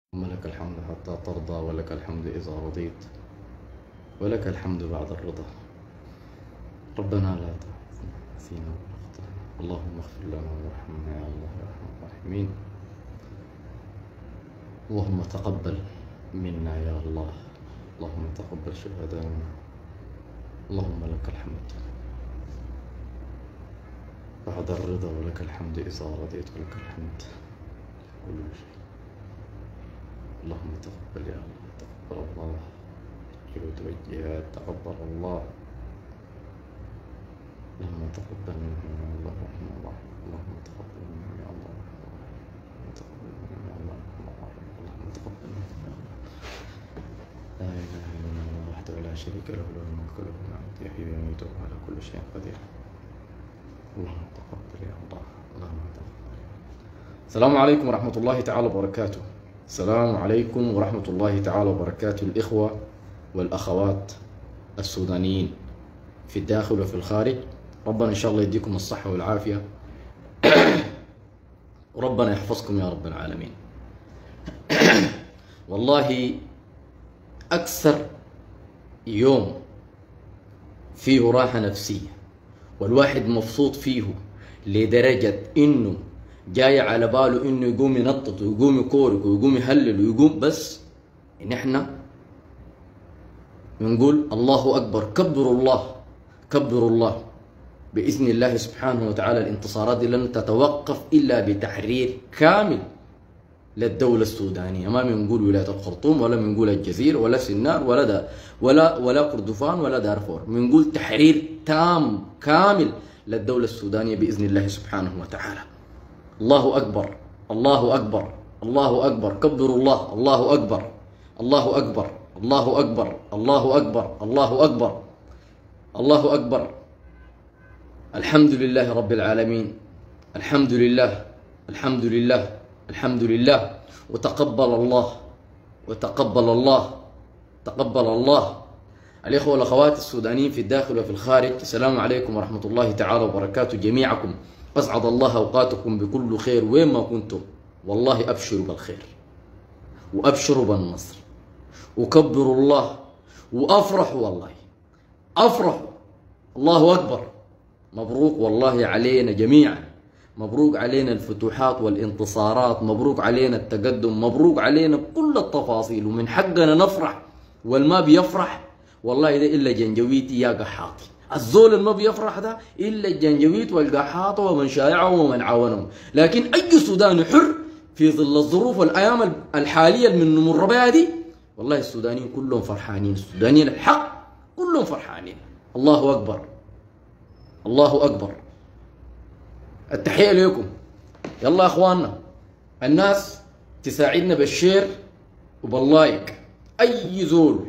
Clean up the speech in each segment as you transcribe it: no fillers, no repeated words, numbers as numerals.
لك الحمد حتى ترضى، ولك الحمد إذا رضيت، ولك الحمد بعد الرضا. ربنا لا تحزن فينا ولا أخطأنا، اللهم اغفر لنا وارحمنا يا الله يا أرحم الراحمين. اللهم تقبل منا يا الله، اللهم تقبل شهداءنا، اللهم لك الحمد بعد الرضا، ولك الحمد إذا رضيت، ولك الحمد كل شيء. اللهم تقبل يا الله، تقبل الله التوجيهات، تقبل الله. اللهم تقبل منا يا الله رحمة الله، اللهم تقبل منا يا الله رحمة الله، اللهم تقبل منا يا الله رحمة الله، اللهم تقبل منا يا الله. لا إله إلا الله وحده لا شريك له، له الملك وله الحمد، يحيي ويميت وهو على كل شيء قدير. اللهم تقبل يا الله، اللهم تقبل. السلام عليكم ورحمة الله تعالى وبركاته. السلام عليكم ورحمة الله تعالى وبركاته، الإخوة والأخوات السودانيين في الداخل وفي الخارج. ربنا إن شاء الله يديكم الصحة والعافية وربنا يحفظكم يا رب العالمين. والله أكثر يوم فيه راحة نفسية والواحد مبسوط فيه لدرجة إنه جاي على باله إنه يقوم ينطط ويقوم يكورك ويقوم يهلل ويقوم، بس إن إحنا بنقول الله أكبر، كبروا الله، كبروا الله. بإذن الله سبحانه وتعالى الانتصارات دي لن تتوقف إلا بتحرير كامل للدولة السودانية. ما بنقول ولاية الخرطوم ولا بنقول الجزيرة ولا سنار ولا كردفان ولا دارفور، بنقول تحرير تام كامل للدولة السودانية بإذن الله سبحانه وتعالى. الله أكبر، الله أكبر، الله أكبر، كبروا الله، الله أكبر، الله أكبر، الله أكبر، الله أكبر، الله أكبر، الله أكبر. الحمد لله رب العالمين، الحمد لله، الحمد لله، الحمد لله. وتقبل الله، وتقبل الله، تقبل الله. الإخوة والأخوات السودانيين في الداخل وفي الخارج، السلام عليكم ورحمة الله تعالى وبركاته جميعكم. أسعد الله أوقاتكم بكل خير وين ما كنتم. والله أبشروا بالخير وأبشروا بالنصر وكبروا الله وأفرحوا، والله أفرحوا. الله أكبر. مبروك والله علينا جميعا، مبروك علينا الفتوحات والانتصارات، مبروك علينا التقدم، مبروك علينا كل التفاصيل. ومن حقنا نفرح، والما بيفرح والله ده إلا جنجويتي يا قحاطي. الزول اللي ما بيفرح ده إلا الجنجويت والقحاطة ومن شايعهم ومن عاونهم. لكن أي سوداني حر في ظل الظروف والأيام الحالية اللي بنمر بها دي، والله السودانيين كلهم فرحانين، السودانيين الحق كلهم فرحانين. الله أكبر، الله أكبر. التحية لكم. يلا يا أخواننا، الناس تساعدنا بالشير وباللايك. أي زول،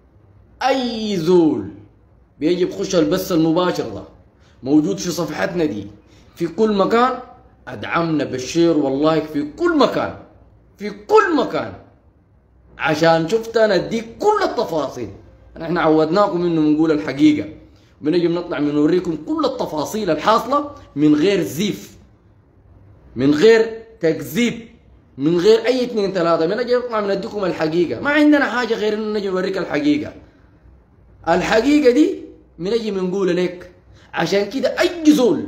أي زول بيجي بخش البث المباشر ده موجود في صفحتنا دي في كل مكان، ادعمنا بالشير واللايك في كل مكان، في كل مكان، عشان شفت انا اديك كل التفاصيل. احنا عودناكم انه بنقول الحقيقه، بنجي بنطلع بنوريكم كل التفاصيل الحاصله من غير زيف، من غير تكذيب، من غير اي اثنين ثلاثه. بنجي نطلع بنديكم الحقيقه، ما عندنا حاجه غير انه نجي نوريك الحقيقه. الحقيقه دي بنجي بنقول لك. عشان كده اي زول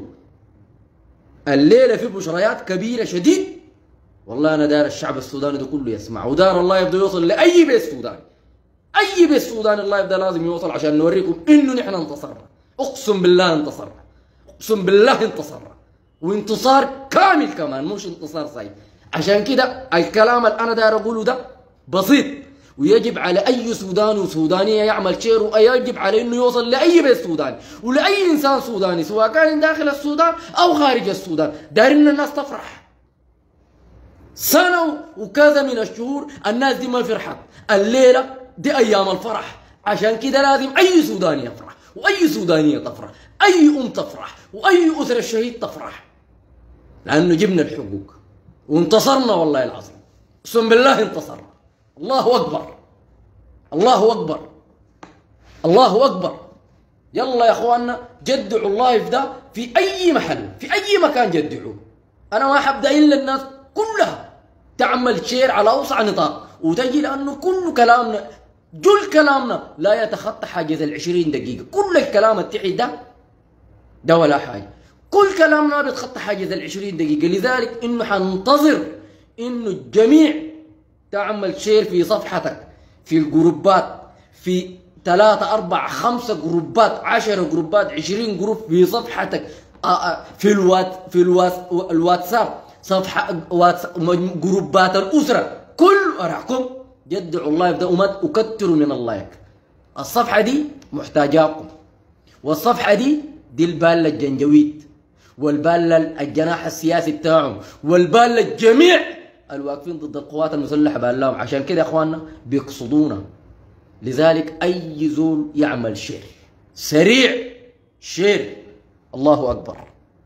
الليله في بشريات كبيره شديد، والله انا دار الشعب السوداني ده كله يسمع، ودار الله يبدا يوصل لاي بيت سوداني، اي بيت سوداني الله يبدا لازم يوصل، عشان نوريكم انه نحن انتصرنا. اقسم بالله انتصرنا، اقسم بالله انتصرنا، وانتصار كامل كمان، مش انتصار صحيح. عشان كده الكلام اللي انا داير اقوله ده بسيط، ويجب على اي سوداني وسودانيه يعمل شير، ويجب عليه انه يوصل لاي بيت سوداني ولاي انسان سوداني، سواء كان داخل السودان او خارج السودان. دايرين الناس تفرح. سنه وكذا من الشهور الناس دي ما فرحت، الليله دي ايام الفرح. عشان كده لازم اي سوداني يفرح، واي سودانيه تفرح، اي تفرح، واي اسره الشهيد تفرح، لانه جبنا الحقوق وانتصرنا. والله العظيم اقسم بالله انتصرنا. الله أكبر، الله أكبر، الله أكبر. يلا يا أخواننا جدعوا اللايف ده في أي محل، في أي مكان جدعوه. أنا ما حبدأ إلا الناس كلها تعمل شير على أوسع نطاق، وتجي لأنه كل كلامنا جل كلامنا لا يتخطى حاجز 20 دقيقة. كل الكلام التحي ده ولا حاجة، كل كلامنا بيتخطى حاجز 20 دقيقة. لذلك إنه حننتظر إنه الجميع تعمل شير في صفحتك، في الجروبات، في 3 4 5 جروبات، 10 جروبات، 20 جروب في صفحتك، في الواتساب، صفحة جروبات الأسرة، كل أراكم جدعوا الله يبدأ وكتروا من اللايك. الصفحة دي محتاجاكم، والصفحة دي البالة الجنجويد، والبالة الجناح السياسي بتاعهم، والبالة الجميع الواقفين ضد القوات المسلحة بالهم. عشان كده يا اخواننا بيقصدونا. لذلك اي زول يعمل شير سريع، شير. الله اكبر.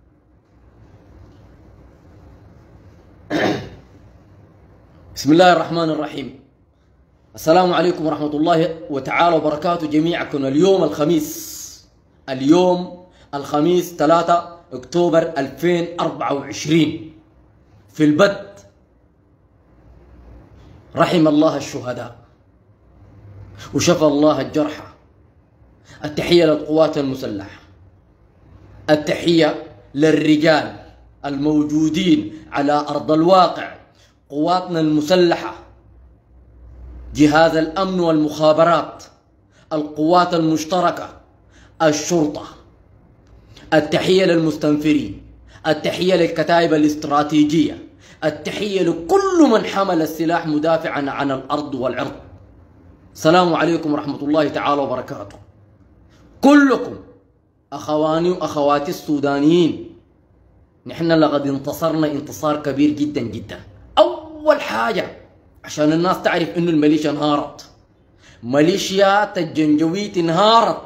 بسم الله الرحمن الرحيم. السلام عليكم ورحمة الله وتعالى وبركاته جميعكم. اليوم الخميس 3 أكتوبر 2024 في البد. رحم الله الشهداء وشفى الله الجرحى. التحية للقوات المسلحة، التحية للرجال الموجودين على أرض الواقع، قواتنا المسلحة، جهاز الأمن والمخابرات، القوات المشتركة، الشرطة. التحية للمستنفرين، التحية للكتائب الاستراتيجية، التحية لكل من حمل السلاح مدافعا عن الأرض والعرض. السلام عليكم ورحمة الله تعالى وبركاته. كلكم أخواني وأخواتي السودانيين، نحن لقد انتصرنا انتصار كبير جدا جدا. أول حاجة عشان الناس تعرف إنه الميليشيا انهارت، ميليشيات الجنجويد انهارت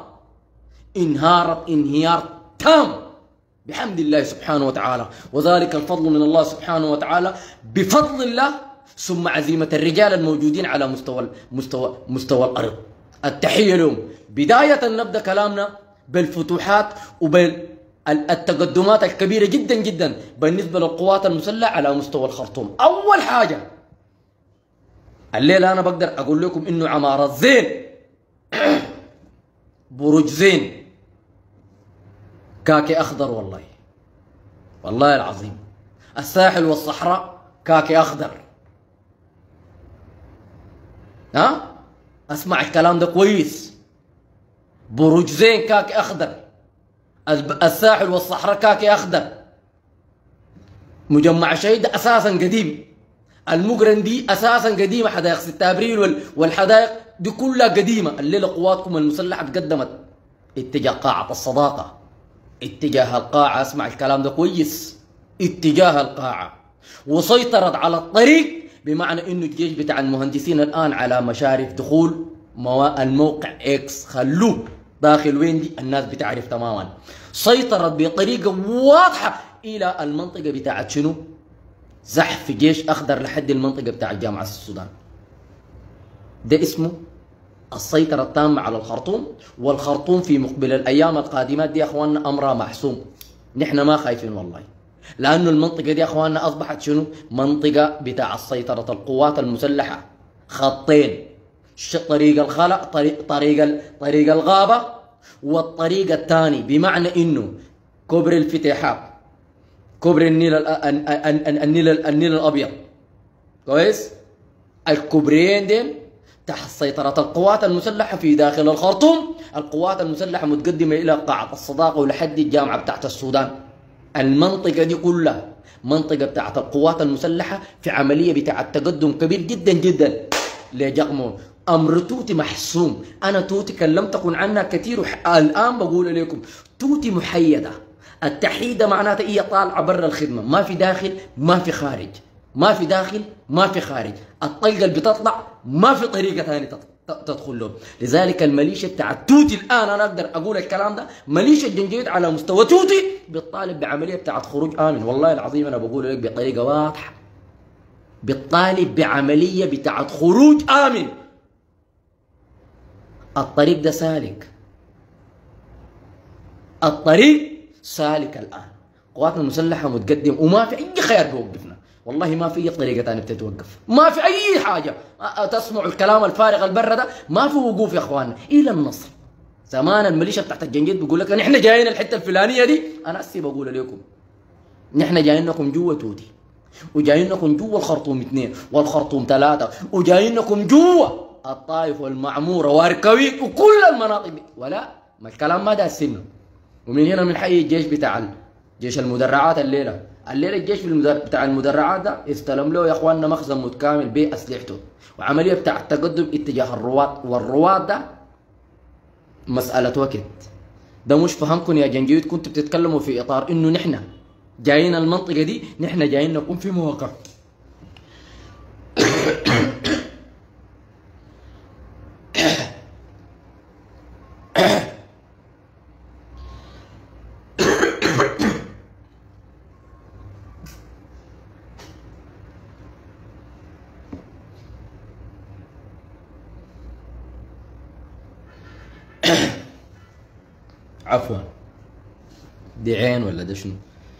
انهيار تام بحمد الله سبحانه وتعالى، وذلك الفضل من الله سبحانه وتعالى بفضل الله ثم عزيمة الرجال الموجودين على مستوى الأرض. التحية لهم. بداية نبدأ كلامنا بالفتوحات وبالتقدمات الكبيرة جدا جدا بالنسبة للقوات المسلحة على مستوى الخرطوم. أول حاجة الليلة أنا بقدر أقول لكم إنه عمارة زين، برج زين، كاكي أخضر، والله العظيم. الساحل والصحراء كاكي أخضر. أسمع الكلام ده كويس. برج زين كاكي أخضر، الساحل والصحراء كاكي أخضر. مجمع شهيد أساسا قديم، المقرن دي أساسا قديمة، حدائق 6 أبريل والحدائق دي كلها قديمة. الليلة قواتكم المسلحة تقدمت اتجاه قاعة الصداقة، اتجاه القاعة. اسمع الكلام ده كويس، اتجاه القاعة، وسيطرت على الطريق، بمعنى انه الجيش بتاع المهندسين الان على مشارف دخول الموقع اكس، خلوه داخل وين دي الناس بتعرف تماما. سيطرت بطريقة واضحة الى المنطقة بتاعت شنو؟ زحف جيش اخضر لحد المنطقة بتاعت جامعة السودان. ده اسمه السيطرة التامة على الخرطوم. والخرطوم في مقبل الأيام القادمات دي يا أخواننا أمرها محسوم. نحن ما خايفين والله، لأنه المنطقة دي يا أخواننا أصبحت شنو؟ منطقة بتاع سيطرة القوات المسلحة. خطين، طريق الخلق، طريق الغابة، والطريق الثاني بمعنى إنه كوبري الفتيحات، كوبري النيل الأبيض. كويس؟ الكوبريين دين تحت سيطرة القوات المسلحة في داخل الخرطوم. القوات المسلحة متقدمة إلى قاعة الصداقة ولحد الجامعة بتاعت السودان. المنطقة دي كلها منطقة بتاعت القوات المسلحة في عملية بتاعت تقدم كبير جدا جدا لجقمون. أمر توتي محسوم. أنا توتي كلمتكم عنها كثير الآن بقول لكم توتي محيدة. التحييدة معناتها هي طالعة برا الخدمة، ما في داخل ما في خارج، ما في داخل ما في خارج. الطلقة اللي بتطلع ما في طريقة ثانية تدخل له. لذلك الميليشيا بتاعت توتي الآن أنا أقدر أقول الكلام ده، ميليشيا الجنجويد على مستوى توتي بتطالب بعملية بتاعت خروج آمن. والله العظيم أنا بقول لك بطريقة واضحة، بتطالب بعملية بتاعت خروج آمن. الطريق ده سالك، الطريق سالك الآن. قواتنا المسلحة متقدم وما في أي خيار بيوقفنا. والله ما في اي طريقه ثانيه بتتوقف، ما في اي حاجه. تسمعوا الكلام الفارغ البر ده، ما في وقوف يا اخواننا الى النصر. زمان الميليشيا بتاعت الجنجيد بيقول لك نحن جايين الحته الفلانيه دي، انا هسه بقول لكم نحن جايينكم جوا توتي، وجايينكم جوا الخرطوم 2 والخرطوم 3، وجايينكم جوا الطائف والمعموره واركويت وكل المناطق دي، ولا ما الكلام ما ده السنه. ومن هنا بنحيي الجيش بتاع جيش المدرعات. الليله الجيش بتاع المدرعات ده استلم له يا اخواننا مخزن متكامل باسلحته، وعمليه بتاع التقدم اتجاه الرواد، والرواد ده مساله وقت. ده مش فهمكم يا جنجويد، كنتوا بتتكلموا في اطار انه نحن جايين المنطقه دي، نحن جايين نكون في مواقع. عفوا دي عين ولا ده شنو؟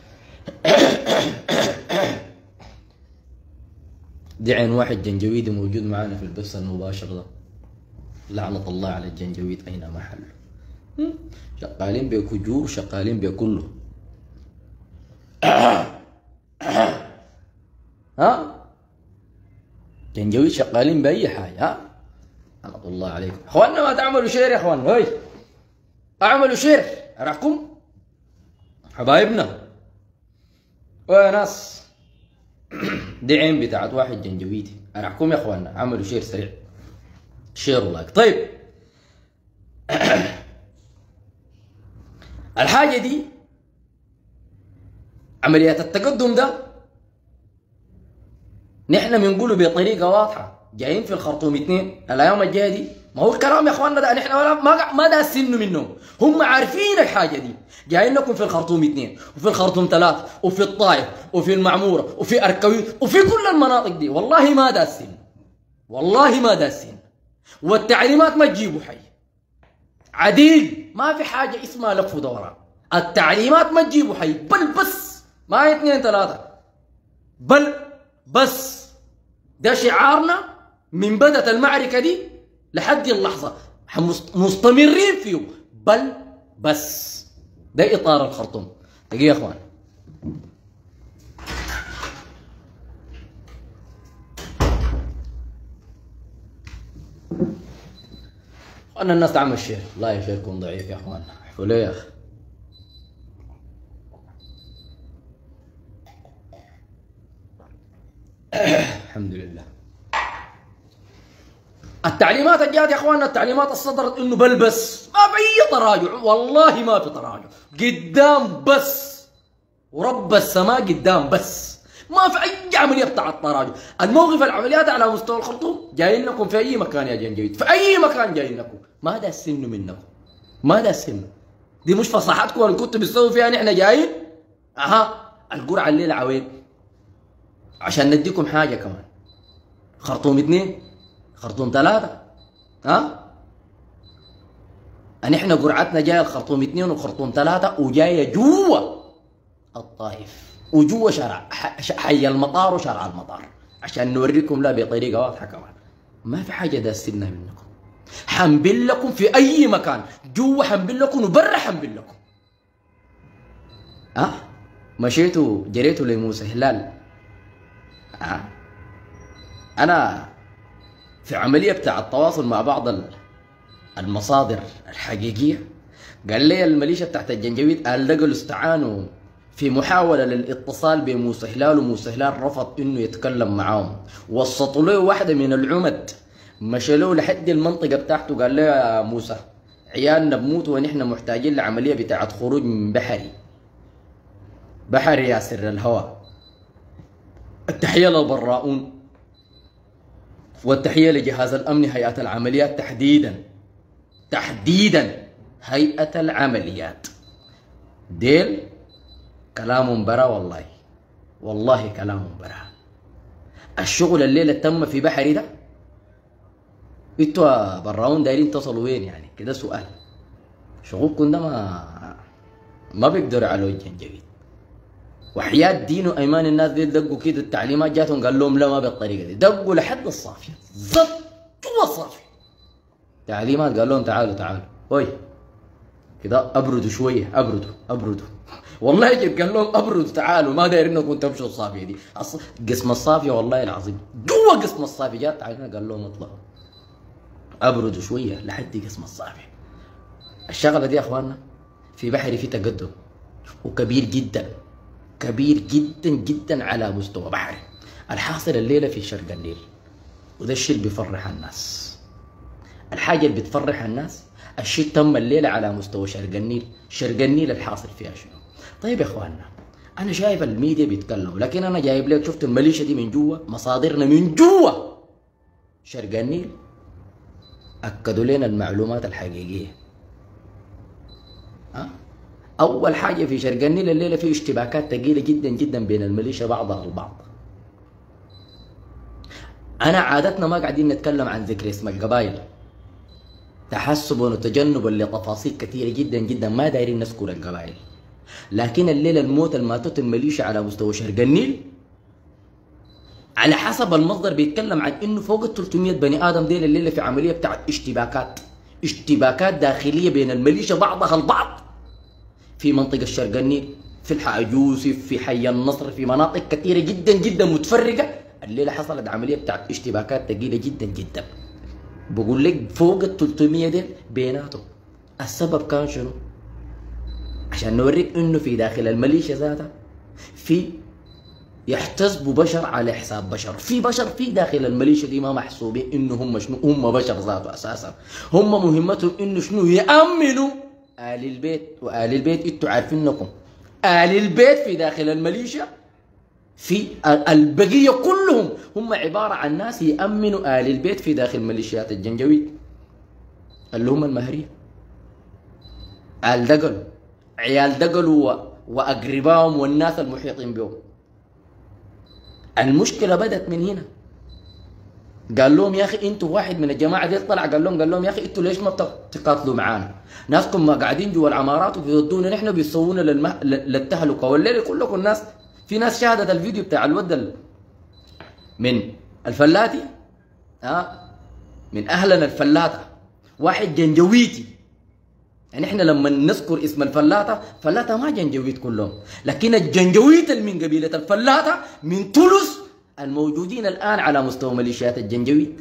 دي عين واحد جنجويدي موجود معانا في البث المباشر ده. لعنة الله على الجنجويد أين محله. شغالين بكجور، شغالين بكله. ها؟ جنجويد شغالين بأي حاجة. ها؟ لعنة الله عليكم. اخواننا ما تعملوا شير يا اخوان، هاي اعملوا شير أراكم حبايبنا ويا ناس. دي عين بتاعت واحد جنجويدي، أراكم يا اخواننا عملوا شير سريع، شير ولايك. طيب الحاجة دي عمليات التقدم ده نحن بنقوله بطريقة واضحة. جايين في الخرطوم 2 الايام الجايه دي، ما هو الكلام يا اخواننا ده نحن ولا ما داسينه منهم، هم عارفين الحاجه دي. جايين لكم في الخرطوم 2 وفي الخرطوم 3 وفي الطائف وفي المعموره وفي اركويت وفي كل المناطق دي، والله ما داسين، والله ما داسين. والتعليمات ما تجيبوا حي عديل، ما في حاجه اسمها لف ودوران. التعليمات ما تجيبوا حي، بل بس ما 2 3 بل بس. ده شعارنا من بدأت المعركة دي لحد اللحظة، مستمرين فيه، بل بس. ده إطار الخرطوم. دقيقة يا إخوان، أنا الناس تعمل شير، لا يا شيركم ضعيف يا إخوان، احفوا ليه يا أخي. الحمد لله. التعليمات الجات يا اخواننا، التعليمات الصدرت انه بل بس، ما في اي تراجع، والله ما في تراجع، قدام بس، ورب السماء قدام بس، ما في اي عمليه بتاعت تراجع. الموقف العمليات على مستوى الخرطوم جايين لكم في اي مكان يا جنجويد، في اي مكان جايين لكم، ما دا السن منكم، ما دا السن. دي مش فصاحتكم اللي كنتوا بتسووا فيها نحن جايين. القرعه الليله عوين عشان نديكم حاجه كمان. خرطوم 2 خرطوم 3 نحن قرعتنا جايه الخرطوم 2 وخرطوم 3 وجايه جوا الطائف وجوا شارع حي المطار وشارع المطار، عشان نوريكم لا بطريقه واضحه كمان. ما في حاجه داسنا منكم، حنبل لكم في اي مكان، جوا حنبل لكم وبرا حنبل لكم. مشيتوا جريتوا لموسى هلال. انا في عمليه بتاع التواصل مع بعض المصادر الحقيقيه، قال لي الميليشيا بتاعت الجنجويد قال لقوا استعانوا في محاوله للاتصال بموسى هلال، وموسى هلال رفض انه يتكلم معاهم. وسطوا له واحده من العمد، مشى له لحد المنطقه بتاعته، قال له يا موسى عيالنا بموت ونحن محتاجين لعمليه بتاعت خروج من بحري يا سر الهوى. التحيه للبراؤون، والتحيه لجهاز الامن، هيئه العمليات تحديدا هيئه العمليات. ديل كلامهم برا، والله كلامهم برا. الشغل الليله تم في بحري ده، انتوا براؤون دايرين تصلوا وين يعني؟ كده سؤال. شغلكم ده ما بيقدروا على الجنجويد. وحياة دين وأيمان الناس دي دقوا كده التعليمات جاتهم قال لهم لا ما بالطريقة دي، دقوا لحد الصافية ضبط جوا الصافية تعليمات قال لهم تعالوا وي كده ابردوا شوية ابردوا والله جد قال لهم ابردوا تعالوا ما دايرين انكم تمشوا الصافية دي قسم الصافية والله العظيم جوا قسم الصافية جات تعليمات قال لهم اطلعوا ابردوا شوية لحد قسم الصافية. الشغلة دي يا اخواننا في بحري في تقدم وكبير جدا جدا على مستوى بحري. الحاصل الليله في شرق النيل وده الشيء اللي بيفرح الناس. الحاجه اللي بتفرح الناس الشيء تم الليله على مستوى شرق النيل الحاصل فيها شنو؟ طيب يا اخواننا انا شايف الميديا بيتكلموا لكن انا جايب لك شفت الميليشيا دي من جوا مصادرنا من جوا شرق النيل اكدوا لنا المعلومات الحقيقيه. أول حاجة في شرق النيل الليلة في اشتباكات ثقيلة جدا بين الميليشيا بعضها البعض. أنا عادتنا ما قاعدين نتكلم عن ذكر اسم القبائل تحسبا وتجنبا لتفاصيل كثيرة جدا ما دايرين نذكر القبائل، لكن الليلة الموت الماتت الميليشيا على مستوى شرق النيل على حسب المصدر بيتكلم عن إنه فوق ال 300 بني آدم ديل الليلة في عملية بتاعت اشتباكات داخلية بين الميليشيا بعضها البعض في منطقة الشرق النيل، في الحاج يوسف، في حي النصر، في مناطق كثيرة جدا متفرقة. الليلة حصلت عملية بتاعت اشتباكات ثقيلة جدا بقول لك فوق ال 300 ديل بيناتهم. السبب كان شنو؟ عشان نوريك انه في داخل الميليشيا ذاتها في يحتسبوا بشر على حساب بشر، في بشر في داخل الميليشيا دي ما محسوبين انه هم شنو، هم بشر ذاته اساسا، هم مهمتهم انه شنو يأمنوا آل البيت. وآل البيت انتوا عارفينكم آل البيت في داخل الميليشيا في البقية كلهم هم عبارة عن ناس يأمنوا آل البيت في داخل ميليشيات الجنجويد اللي هم المهرية، آل دقل، عيال دقل وأقربائهم والناس المحيطين بهم. المشكلة بدت من هنا. قال لهم يا اخي انتوا واحد من الجماعه دي طلع قال لهم يا اخي انتوا ليش ما بتقاتلوا معانا؟ ناسكم ما قاعدين جوا العمارات وبيودونا نحن بيسوونا للتهلكه. والليله كلكم الناس في ناس شاهدت الفيديو بتاع الود من الفلاتي من اهلنا الفلاته واحد جنجويتي. يعني احنا لما نذكر اسم فلاته ما جنجويت كلهم، لكن الجنجويت من قبيله الفلاته من تولس الموجودين الآن على مستوى ميليشيات الجنجويد.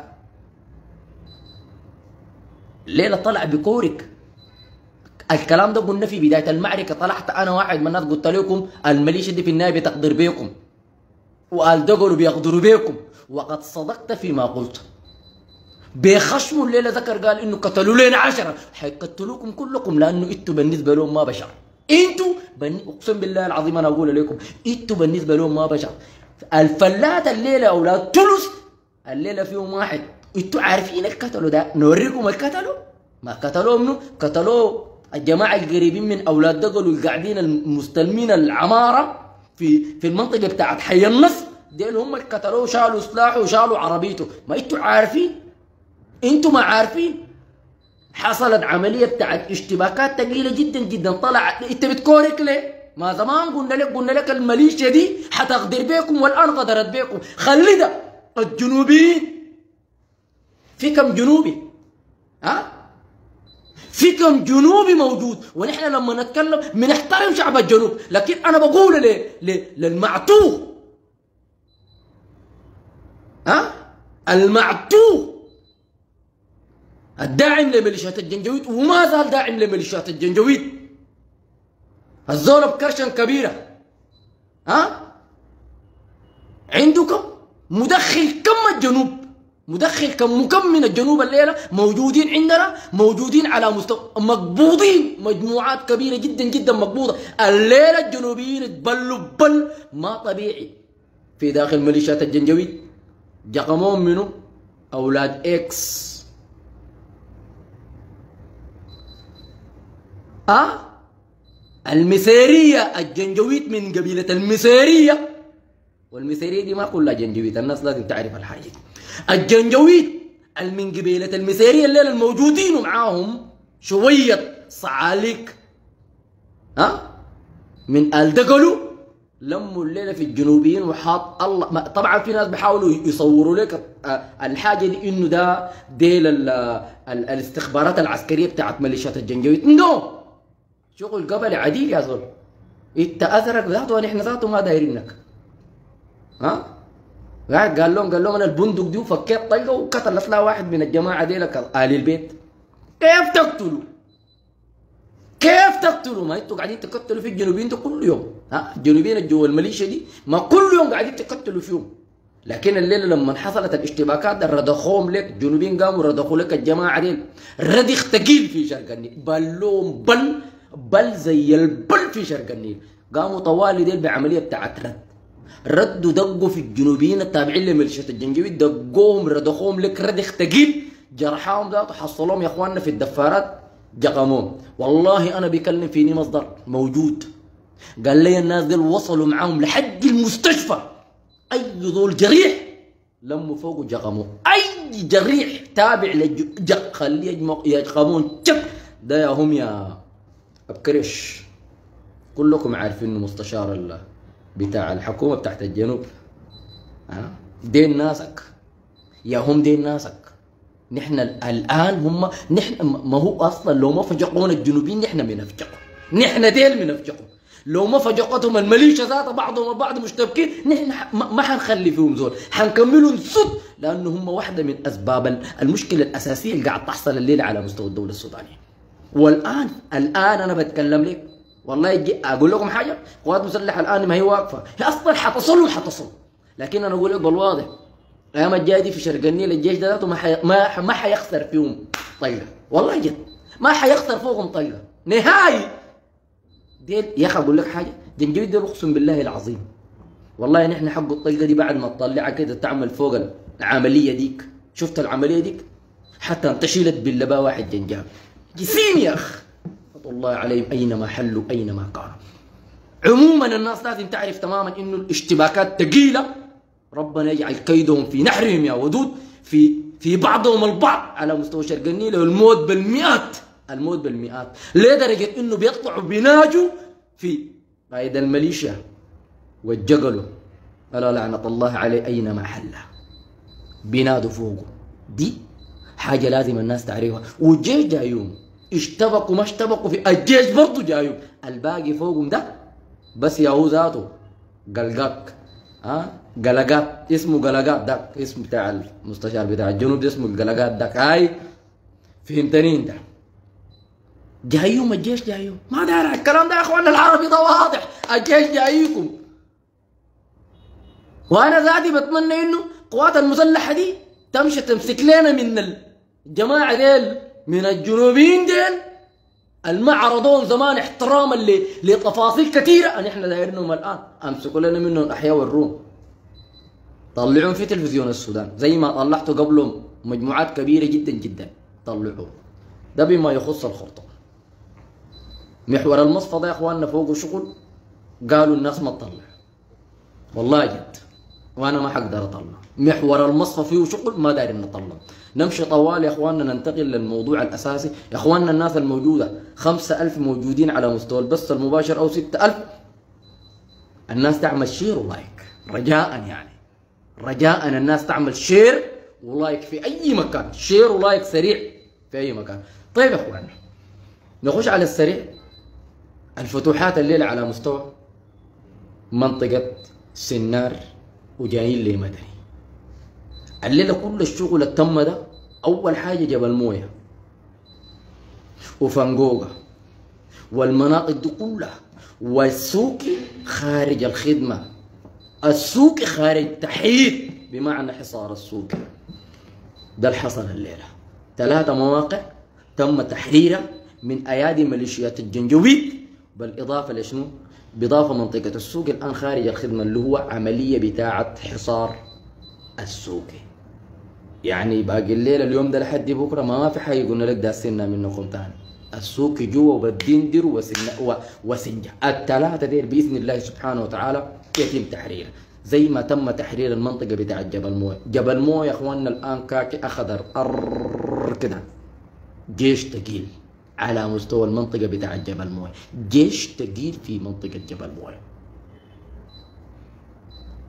ليلة طلع بكورك الكلام ده قلنا في بداية المعركة. طلعت أنا واحد من الناس قلت لكم الميليشيا دي في النهاية بتقدر بيكم وآل دقلوا بيقدروا بيكم، وقد صدقت فيما قلت. بخشموا الليلة ذكر قال إنه قتلوا لنا 10 حيقتلوكم كلكم لأنه إنتوا بالنسبة لهم ما بشر. إنتوا أقسم بالله العظيم أنا أقول لكم إنتوا بالنسبة لهم ما بشر. الفلات الليله اولاد تولس الليله فيهم واحد انتوا عارفين القتلوا ده، نوريكم القتلوا ما قتلوه منو؟ قتلوه الجماعه القريبين من اولاد دقل والقاعدين المستلمين العماره في المنطقه بتاعت حي النصر ديل هم اللي قتلوه، شالوا سلاحه وشالوا عربيته. ما انتوا عارفين؟ انتوا ما عارفين؟ حصلت عمليه بتاعت اشتباكات ثقيله جدا. طلع انت بتكورك ليه؟ ما زمان قلنا لك الميليشيا دي حتغدر بيكم والان غدرت بيكم. خلي ده الجنوبيين في كم جنوبي؟ في كم جنوبي موجود؟ ونحن لما نتكلم بنحترم شعب الجنوب، لكن انا بقول للمعتوه المعتوه الداعم لميليشيات الجنجويد وما زال داعم لميليشيات الجنجويد، الزول بكرشن كبيرة عندكم مدخل كم الجنوب، مدخل كم من الجنوب الليلة موجودين عندنا، موجودين على مستوى مقبوضين، مجموعات كبيرة جدا مقبوضة. الليلة الجنوبيين اتبلوا بل ما طبيعي في داخل ميليشيات الجنجويد. جقمون منه أولاد إكس المسيرية الجنجويد من قبيلة المسيرية، والمسيرية دي ما كلها جنجويد، الناس لازم تعرف الحاجة دي. الجنجويد من قبيلة المسيرية الليلة الموجودين ومعاهم شوية صعاليك من آل دقلو لموا الليله في الجنوبيين وحاط الله طبعا في ناس بيحاولوا يصوروا لك الحاجه دي انه ده ديل الاستخبارات العسكريه بتاعت ميليشيات الجنجويد. نو شغل قبلي عديل يا زول. انت اثرك ذاته ونحن ذاته ما دايرينك. ها قاعد قال لهم انا البندق دي وفكيت طلقه وقتل اصلا واحد من الجماعه دي لك اهل البيت. كيف تقتلوا؟ كيف تقتلوا؟ ما انتوا قاعدين تقتلوا في الجنوبيين ده كل يوم. ها الجنوبيين جوا الميليشيا دي ما كل يوم قاعدين تقتلوا فيهم. لكن الليله لما حصلت الاشتباكات ده ردخوهم لك الجنوبيين قاموا ردخوا لك الجماعه دي ردخ ثقيل في شرق النيل. بلوم بل زي البل في شرق النيل. قاموا طوالي ديل بعمليه بتاعت ردوا دقوا في الجنوبيين التابعين لميليشيات الجنجويد دقوهم ردخوهم لك ردخ ثقيل جرحاهم ذاته حصلوهم يا اخواننا في الدفارات جقموهم. والله انا بكلم فيني مصدر موجود قال لي الناس دول وصلوا معاهم لحد المستشفى. اي ذول جريح لموا فوقه جقموه. اي جريح تابع خليه يجقمون شك ده يا هم يا ابكرش. كلكم عارفين انه مستشار بتاع الحكومه بتاعت الجنوب. دين ناسك يا هم دين ناسك. نحن الان هم نحن ما هو اصلا لو ما فجقونا الجنوبيين نحن بنفجقهم. نحن ديل بنفجقهم. لو ما فجقتهم الميليشيا ذاتها بعضهم البعض مشتبكين نحن ما حنخلي فيهم زول حنكملوا نسد لانه هم واحده من اسباب المشكله الاساسيه اللي قاعد تحصل الليله على مستوى الدوله السودانيه. والان انا بتكلم لك والله اقول لكم حاجه قوات مسلحه الان ما هي واقفه هي اصلا حتصل. لكن انا اقول لك بالواضح الايام الجايه دي في شرق النيل الجيش ده ذاته ما حيخسر فيهم طلقه. والله جد ما حيخسر فوقهم طلقه نهائي. ديل يا اخي اقول لك حاجه جنجويد ديل اقسم بالله العظيم والله نحن حق الطلقه دي بعد ما تطلعها كده تعمل فوق العمليه ديك. شفت العمليه ديك حتى انتشلت باللبا واحد جنجاب جسيم يا اخ الله عليهم اينما حلوا اينما كانوا. عموما الناس لازم تعرف تماما انه الاشتباكات ثقيله. ربنا يجعل كيدهم في نحرهم يا ودود في بعضهم البعض على مستوى شرق النيل. والموت بالمئات لدرجه انه بيطلعوا بيناجوا في قائد الميليشيا والجقلوا الا لعنه الله عليه اينما حل بينادوا فوقه. دي حاجه لازم الناس تعرفها. والجيش جايوم اشتبكوا ما اشتبكوا في الجيش برضه جايوم. الباقي فوقهم ده بس يا هو ذاته قلقاك قلقات اسمه قلقات داك اسم بتاع المستشار بتاع الجنوب ده اسمه القلقات داك. هاي فهمتني انت؟ جايهم الجيش جايهم ما دار الكلام ده يا اخوانا. العربي ده واضح الجيش جايكم. وانا ذاتي بتمنى انه قوات المسلحه دي تمشي تمسك لنا من الجماعه ديل من الجنوبيين ديل المعرضون زمان احتراما لتفاصيل كثيره نحن دايرينهم الان. امسكوا لنا منهم الاحياء والروم طلعوهم في تلفزيون السودان زي ما طلعتوا قبلهم مجموعات كبيره جدا جدا طلعوهم. ده بما يخص الخرطوم. محور المصفى ده يا اخواننا فوقه شغل قالوا الناس ما تطلع. والله جد وانا ما حقدر اطلع. محور المصفى فيه شغل ما دايرين نطلع. نمشي طوال يا اخواننا ننتقل للموضوع الاساسي. يا اخواننا الناس الموجوده 5000 موجودين على مستوى البث المباشر او 6000. الناس تعمل شير ولايك رجاء يعني رجاء الناس تعمل شير ولايك في اي مكان. شير ولايك سريع في اي مكان. طيب يا اخواننا نخش على السريع. الفتوحات الليله على مستوى منطقه سنار وجايين لمدني. الليله كل الشغل التم ده اول حاجه جبل مويه وفنقوقه والمناطق دي كلها والسوق خارج الخدمه. السوق خارج تحييد بمعنى حصار السوق. ده اللي حصل الليله. 3 مواقع تم تحريرها من ايادي ميليشيات الجنجويد بالاضافه لشنو؟ باضافه منطقه السوق الان خارج الخدمه اللي هو عمليه بتاعه حصار السوق. يعني باقي الليله اليوم ده لحد بكره ما في حاجه قلنا لك داسينا منكم ثاني. السوق جوا وبالدندر وسنجة الثلاثه ديل باذن الله سبحانه وتعالى يتم تحريرها زي ما تم تحرير المنطقه بتاعه جبل مويه. جبل مويه يا اخواننا الان كاكي اخضر كده. جيش ثقيل على مستوى المنطقه بتاعه جبل مويه. جيش ثقيل في منطقه جبل مويه.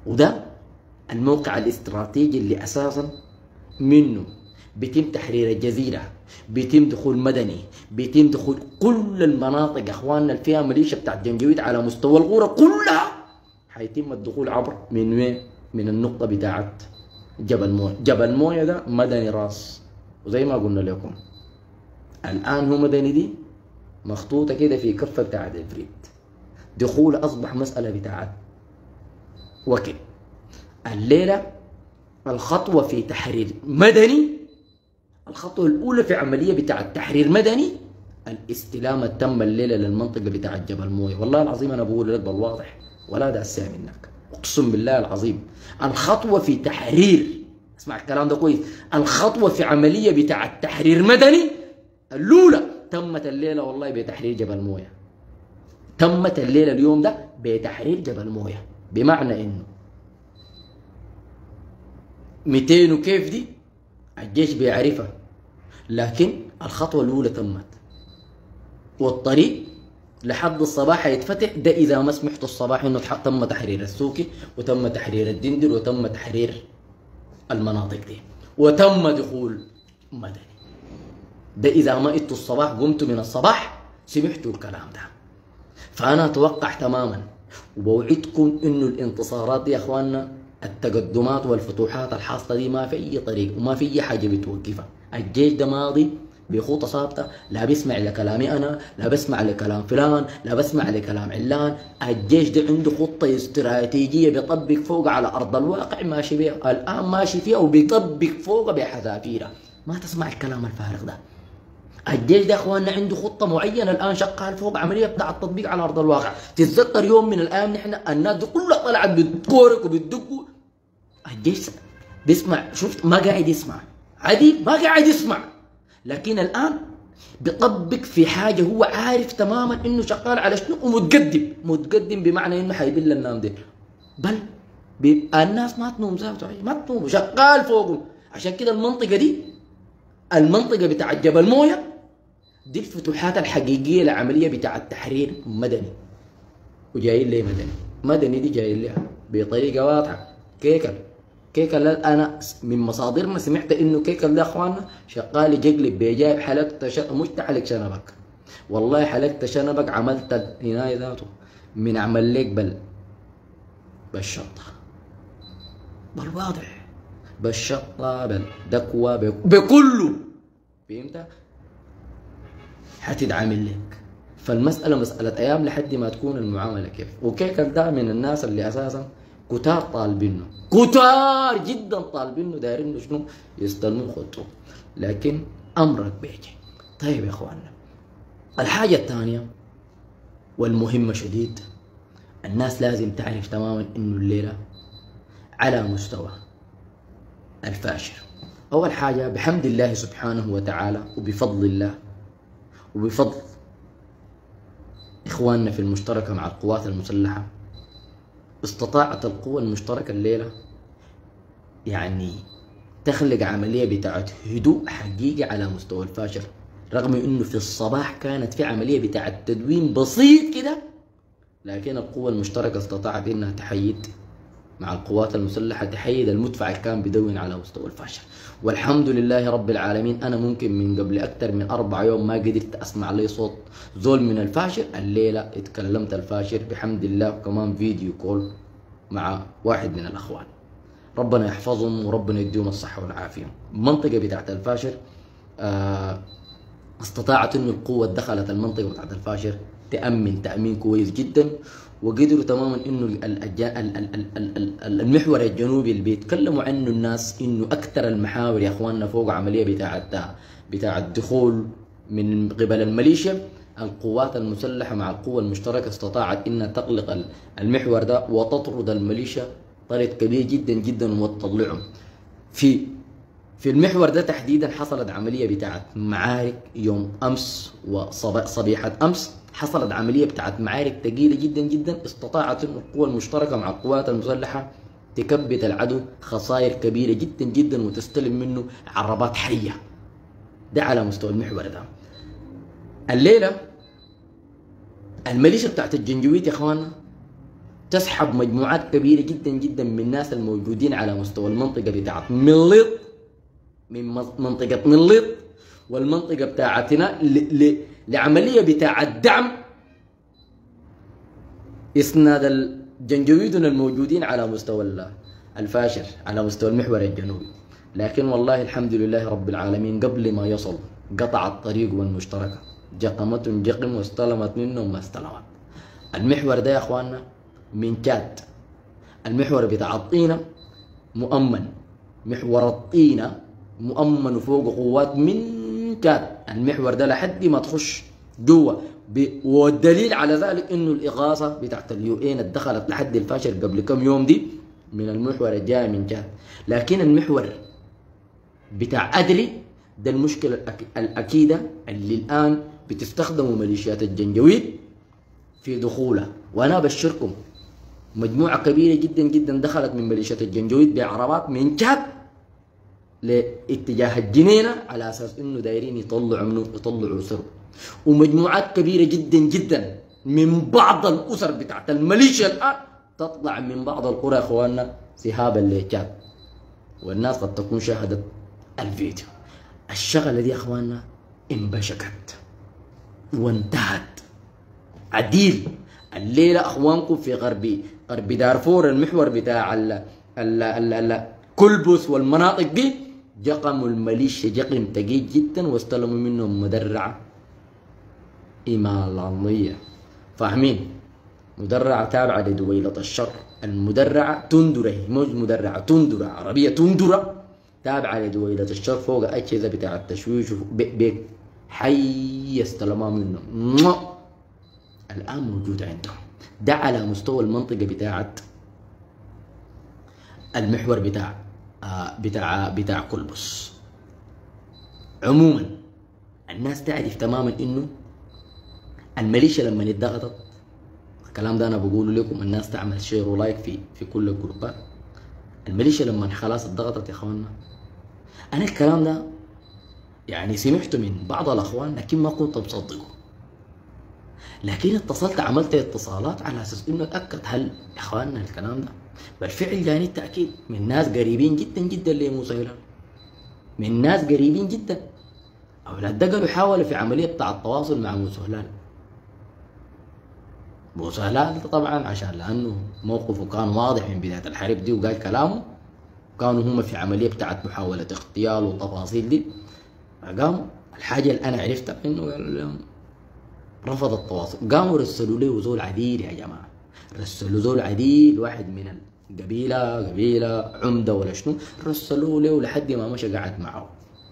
وده الموقع الاستراتيجي اللي أساسا منه بيتم تحرير الجزيرة، بيتم دخول مدني، بيتم دخول كل المناطق اخواننا اللي فيها ميليشيا بتاعت جنجويد على مستوى الغورة كلها. حيتم الدخول عبر من وين؟ من النقطة بتاعت جبل موية. جبل موية ده مدني راس، وزي ما قلنا لكم الآن هو مدني دي مخطوطة كده في كفة بتاعت الفريد. دخول أصبح مسألة بتاعت وكل. الليلة الخطوة في تحرير مدني، الخطوة الأولى في عملية بتاعت تحرير مدني الاستلام التم الليلة للمنطقة بتاعت جبل موية. والله العظيم أنا بقول لك بالواضح ولا داسع منك، أقسم بالله العظيم. الخطوة في تحرير، اسمع الكلام ده كويس، الخطوة في عملية بتاعت تحرير مدني الأولى تمت الليلة والله بتحرير جبل موية. تمت الليلة اليوم ده بتحرير جبل موية، بمعنى إنه 200 وكيف دي الجيش بيعرفها، لكن الخطوة الأولى تمت، والطريق لحد الصباح هيتفتح. ده إذا ما سمحتوا الصباح إنه تم تحرير السوكي وتم تحرير الدندر وتم تحرير المناطق دي وتم دخول مدني. ده إذا ما إنتوا الصباح قمتوا من الصباح سمحتوا الكلام ده. فأنا أتوقع تماما وبوعدكم إنه الانتصارات دي يا إخواننا، التقدمات والفتوحات الحاصلة دي ما في أي طريق وما في أي حاجة بتوقفها. الجيش ده ماضي بخطة ثابتة، لا بيسمع لكلامي أنا، لا بسمع لكلام فلان، لا بسمع لكلام علان. الجيش ده عنده خطة استراتيجية بيطبق فوق على أرض الواقع، ماشي بيها الآن، ماشي فيها وبيطبق فوق بحذافيرها. ما تسمع الكلام الفارغ ده. الجيش ده اخواننا عنده خطه معينه الان شغال فوق عمليه بتاع التطبيق على ارض الواقع. تتذكر يوم من الايام نحن الناس دي كلها طلعت بتكورك وبتدقوا. الجيش بيسمع، شفت؟ ما قاعد يسمع عادي، ما قاعد يسمع، لكن الان بيطبق في حاجه هو عارف تماما انه شغال على شنو ومتقدم. متقدم بمعنى انه حيبل النام دي، بل الناس ما تنوم ذاته، ما تنوم، شغال فوقهم. عشان كده المنطقه دي، المنطقه بتاعت جبل مويه دي الفتوحات الحقيقيه لعمليه بتاع التحرير مدني. وجايين ليه مدني؟ مدني دي جايين لها بطريقه واضحه. كيكل انا من مصادرنا سمعت انه كيكل ده اخواننا شغال يجلب بجايب حلقت مش تحلق شنبك، والله حلقت شنبك عملت هنا ذاته من عمل لك بالشطه، بالواضح، بالشطه، بالدكوه، بكله، فهمت؟ حتدعمل لك. فالمسألة مسألة أيام لحد ما تكون المعاملة كيف. وكيكل ده من الناس اللي أساسا كتار طالبينه، كتار جدا طالبينه، دايرينه شنو؟ يستلموا خطوه، لكن أمرك بيجي. طيب يا إخواننا، الحاجة الثانية والمهمة شديد، الناس لازم تعرف تماما إنه الليلة على مستوى الفاشر. أول حاجة بحمد الله سبحانه وتعالى وبفضل الله وبفضل إخواننا في المشتركة مع القوات المسلحة، استطاعت القوى المشتركة الليلة يعني تخلق عملية بتاعت هدوء حقيقي على مستوى الفاشر. رغم إنه في الصباح كانت في عملية بتاعت تدوين بسيط كده، لكن القوى المشتركة استطاعت إنها تحيد مع القوات المسلحة، تحيد المدفع اللي كان بدون على مستوى الفاشر. والحمد لله رب العالمين. أنا ممكن من قبل أكثر من 4 يوم ما قدرت أسمع لي صوت زول من الفاشر. الليلة اتكلمت الفاشر بحمد الله، وكمان فيديو كول مع واحد من الأخوان. ربنا يحفظهم وربنا يديهم الصحة والعافية. المنطقة بتاعت الفاشر استطاعت إنه القوة دخلت المنطقة بتاعت الفاشر تأمن تأمين كويس جدا، وقدروا تماما انه المحور الجنوبي اللي بيتكلموا عنه الناس انه اكثر المحاور يا اخواننا فوق عمليه بتاع الدخول من قبل الميليشيا. القوات المسلحه مع القوه المشتركه استطاعت انها تغلق المحور ده وتطرد الميليشيا طرد كبير جدا جدا وتطلعهم. في المحور ده تحديدا حصلت عمليه بتاعت معارك يوم امس وصبيحه امس، حصلت عملية بتاعت معارك ثقيلة جدا جدا. استطاعت القوى المشتركة مع القوات المسلحة تكبت العدو خسائر كبيرة جدا جدا وتستلم منه عربات حية. ده على مستوى المحور ده. الليلة الميليشيا بتاعت الجنجويد يا اخوانا تسحب مجموعات كبيرة جدا جدا من الناس الموجودين على مستوى المنطقة بتاعت مليط، من منطقة مليط والمنطقة بتاعتنا لعملية بتاعت دعم إسناد الجنجويدون الموجودين على مستوى الفاشر، على مستوى المحور الجنوبي. لكن والله الحمد لله رب العالمين قبل ما يصل قطع الطريق والمشتركة، جقمت جقم واستلمت منهم ما استلمت. المحور ده يا اخواننا من كاد، المحور بتاع الطينة مؤمن، محور الطينة مؤمن فوق قوات من كاد المحور ده لحد ما تخش جوا. والدليل على ذلك انه الاغاثه بتاعت اليو ان اتدخلت لحد الفاشر قبل كم يوم دي من المحور الجاي من جهه. لكن المحور بتاع ادري ده المشكله الاكيده اللي الان بتستخدمه ميليشيات الجنجويد في دخوله. وانا ابشركم مجموعه كبيره جدا جدا دخلت من ميليشيات الجنجويد بعربات من جهه لاتجاه الجنينه على اساس انه دايرين يطلعوا سر. ومجموعات كبيرة جدا جدا من بعض الأسر بتاعت الميليشيا الآن تطلع من بعض القرى اخواننا سهابا للجاد، والناس قد تكون شاهدت الفيديو. الشغلة دي اخواننا انبشكت وانتهت عديل. الليلة اخوانكم في غرب دارفور المحور بتاع كلبس والمناطق دي جقموا الميليشيا جقم تقيل جدا واستلموا منهم مدرعة إيمالانية، فاهمين؟ مدرعة تابعة لدويلة الشر، المدرعة تندرة، مش مدرعة تندرة، عربية تندرة تابعة لدويلة الشر فوق أجهزة بتاع التشويش بيك حي استلمها منهم الآن موجودة عندهم. ده على مستوى المنطقة بتاعت المحور بتاع كلبس. عموما الناس تعرف تماما انه الميليشيا لما اتضغطت، الكلام ده انا بقوله لكم، الناس تعمل شير ولايك في كل الجروبات. الميليشيا لما خلاص اتضغطت يا اخواننا، انا الكلام ده يعني سمعته من بعض الاخوان لكن ما كنت مصدقه، لكن اتصلت عملت اتصالات على اساس انه اتاكد هل يا اخواننا الكلام ده بالفعل جاني التاكيد من ناس قريبين جدا جدا لموسى هلال، من ناس قريبين جدا. اولاد دقلوا حاولوا في عمليه بتاع التواصل مع موسى هلال. موسى هلال طبعا عشان لانه موقفه كان واضح من بدايه الحرب دي وقال كلامه، كانوا هم في عمليه بتاعت محاوله اغتيال والتفاصيل دي، قاموا الحاجه اللي انا عرفتها انه رفض التواصل. قاموا رسلوا له زول عديل يا جماعه، رسلوا زول عديل واحد من قبيله عمده ولا شنو، رسلوه له لحد ما مشى قعد معه،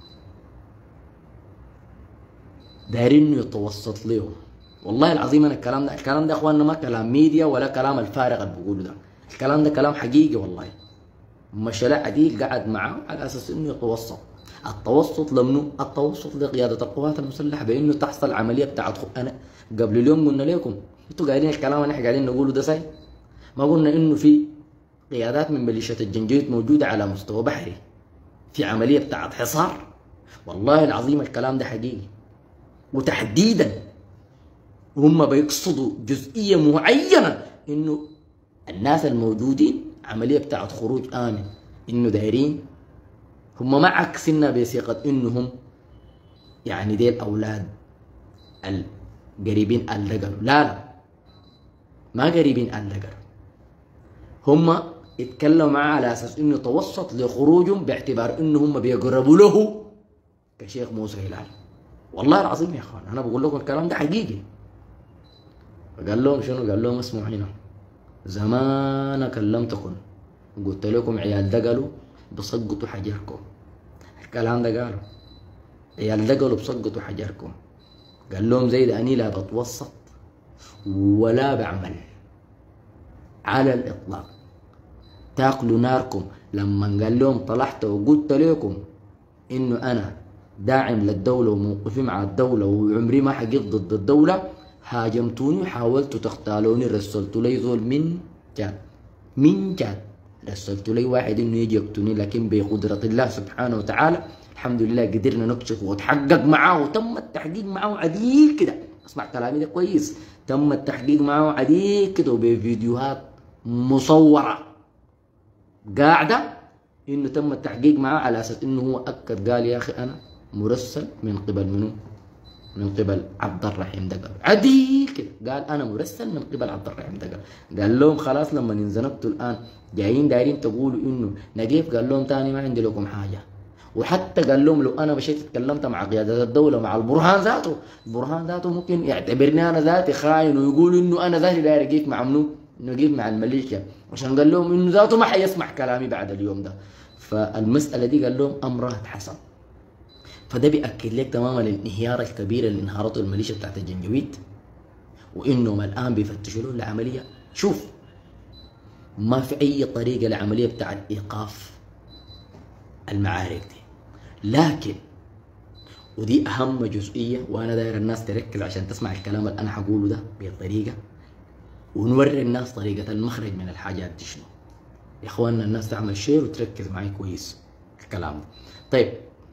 دايرين انه يتوسط له. والله العظيم انا الكلام ده يا اخواننا ما كلام ميديا ولا كلام الفارغ اللي بقوله ده، الكلام ده كلام حقيقي والله. مشى له عديل قعد معه على اساس انه يتوسط. التوسط لمنو؟ التوسط لقياده القوات المسلحه بانه تحصل عمليه بتاعت انا قبل اليوم قلنا لكم انتوا قاعدين الكلام اللي احنا قاعدين نقوله ده صحيح؟ ما قلنا انه في قيادات من ميليشيات الجنجويد موجوده على مستوى بحري في عمليه بتاعت حصار؟ والله العظيم الكلام ده حقيقي. وتحديدا هم بيقصدوا جزئيه معينه انه الناس الموجودين عمليه بتاعت خروج امن، انه دايرين هم ما عكسنا بثقه انهم يعني دي الاولاد القريبين اللقروا، لا ما قريبين اللقروا، هم اتكلموا معاه على اساس انه توسط لخروجهم باعتبار انه هم بيقربوا له كشيخ موسى هلال. والله العظيم يا اخوان انا بقول لكم الكلام ده حقيقي. قال لهم شنو؟ قال لهم اسمعوا هنا، زمان كلمتكم قلت لكم عيال دقلوا بسقطوا حجركم، الكلام ده قالوا عيال دقلوا بسقطوا حجركم. قال لهم زي ده اني لا بتوسط ولا بعمل على الاطلاق، تاكلوا ناركم. لما قال لهم طلعت وقلت لكم انه انا داعم للدوله وموقفي مع الدوله وعمري ما حقيت ضد الدوله، هاجمتوني وحاولتوا تختالوني، رسلتوا لي زول من جاد رسلتوا لي واحد انه يجي يقتلني، لكن بقدره الله سبحانه وتعالى الحمد لله قدرنا نكشف وتحقق معاه وتم التحقيق معه عديل كده. اسمع كلامي ده كويس، تم التحقيق معه عديل كده وبفيديوهات مصورة قاعدة إنه تم التحقيق معه على أساس إنه هو أكد قال يا أخي أنا مرسل من قبل منو؟ من قبل عبد الرحيم دقل. عديل كده قال أنا مرسل من قبل عبد الرحيم دقل. قال لهم خلاص لما انزنقتوا الآن جايين دايرين تقولوا إنه نجيب، قال لهم تاني ما عندي لكم حاجة. وحتى قال لهم لو انا مشيت اتكلمت مع قياده الدوله مع البرهان ذاته، البرهان ذاته ممكن يعتبرني انا ذاتي خاين ويقول انه انا ذاتي داير اجيك مع منو؟ نجيب مع الميليشيا، عشان قال لهم انه ذاته ما حيسمع كلامي بعد اليوم ده. فالمساله دي قال لهم امرها اتحسن. فده بياكد لك تماما الانهيار الكبير اللي انهارته الميليشيا بتاعت الجنجويد، وانهم الان بيفتشوا له العمليه. شوف ما في اي طريقه لعمليه بتاعت ايقاف المعارك دي، لكن ودي اهم جزئيه وانا داير الناس تركز عشان تسمع الكلام اللي انا حقوله ده بطريقه، ونوري الناس طريقه المخرج من الحاجات دي شنو. يا اخواننا الناس تعمل شير وتركز معي كويس الكلام ده. طيب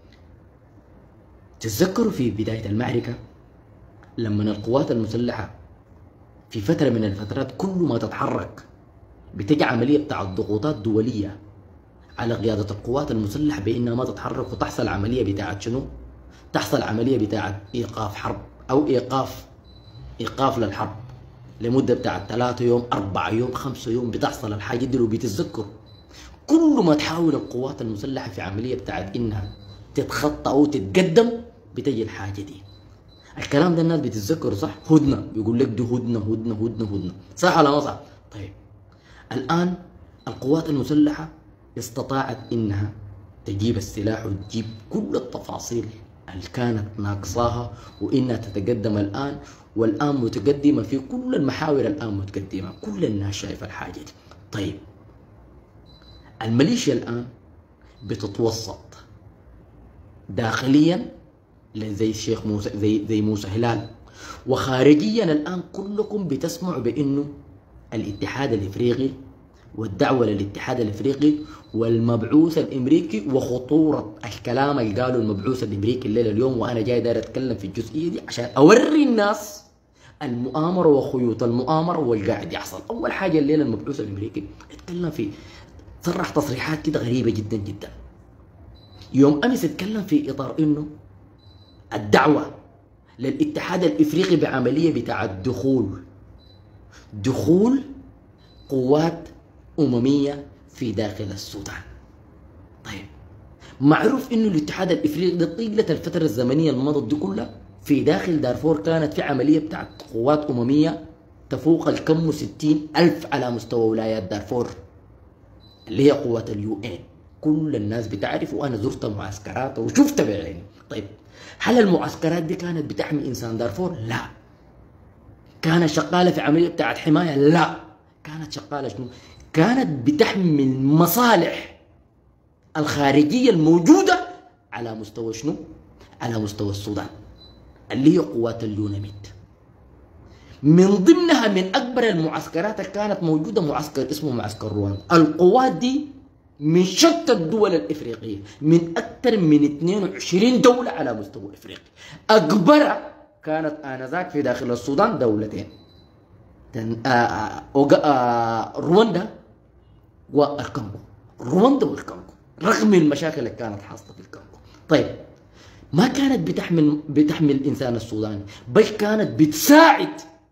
تتذكروا في بدايه المعركه لما القوات المسلحه في فتره من الفترات كل ما تتحرك بتجي عمليه بتاع ضغوطات دوليه على قيادة القوات المسلحة بإنها ما تتحرك، وتحصل عملية بتاعت شنو؟ تحصل عملية بتاعت إيقاف حرب أو إيقاف للحرب لمدة بتاعت 3 يوم 4 يوم 5 يوم. بتحصل الحاجة دي لو بتتذكر كل ما تحاول القوات المسلحة في عملية بتاعت إنها تتخطى أو تتقدم بتجي الحاجة دي. الكلام ده الناس بتتذكر صح؟ هدنة، بيقول لك دي هدنة هدنة هدنة هدنة، صح ولا ما صح؟ طيب الآن القوات المسلحة استطاعت انها تجيب السلاح وتجيب كل التفاصيل اللي كانت ناقصاها، وانها تتقدم الان، والان متقدمه في كل المحاور، الان متقدمه، كل الناس شايفه الحاجه دي. طيب الميليشيا الان بتتوسط داخليا زي الشيخ موسى زي موسى هلال، وخارجيا الان كلكم بتسمعوا بانه الاتحاد الافريقي والدعوة للاتحاد الافريقي والمبعوث الامريكي، وخطورة الكلام اللي قاله المبعوث الامريكي الليلة اليوم. وانا جاي داير اتكلم في الجزئية دي عشان اوري الناس المؤامرة وخيوط المؤامرة واللي قاعد يحصل. اول حاجة الليلة المبعوث الامريكي اتكلم في صرح تصريحات كده غريبة جدا جدا. يوم امس اتكلم في اطار انه الدعوة للاتحاد الافريقي بعملية بتاع دخول قوات أممية في داخل السودان. طيب معروف إنه الاتحاد الإفريقي ده طيلة الفترة الزمنية المضت دي كلها في داخل دارفور كانت في عملية بتاعت قوات أممية تفوق الكم 60,000 على مستوى ولايات دارفور اللي هي قوات UN. كل الناس بتعرف، وأنا زرت معسكرات وشفت بعيني. طيب هل المعسكرات دي كانت بتحمي إنسان دارفور؟ لا. كانت شغالة في عملية بتاعت حماية؟ لا. كانت شغالة شنو؟ كانت بتحمي المصالح الخارجية الموجودة على مستوى شنو؟ على مستوى السودان اللي هي قوات اليوناميد. من ضمنها من أكبر المعسكرات اللي كانت موجودة معسكر اسمه معسكر رواندا. القوات دي من شتى الدول الإفريقية، من أكثر من 22 دولة على مستوى إفريقيا. أكبرها كانت آنذاك في داخل السودان دولتين، رواندا والكونغو. رواندا والكونغو رغم المشاكل اللي كانت حاصله في الكونغو. طيب ما كانت بتحمي الانسان السوداني، بل كانت بتساعد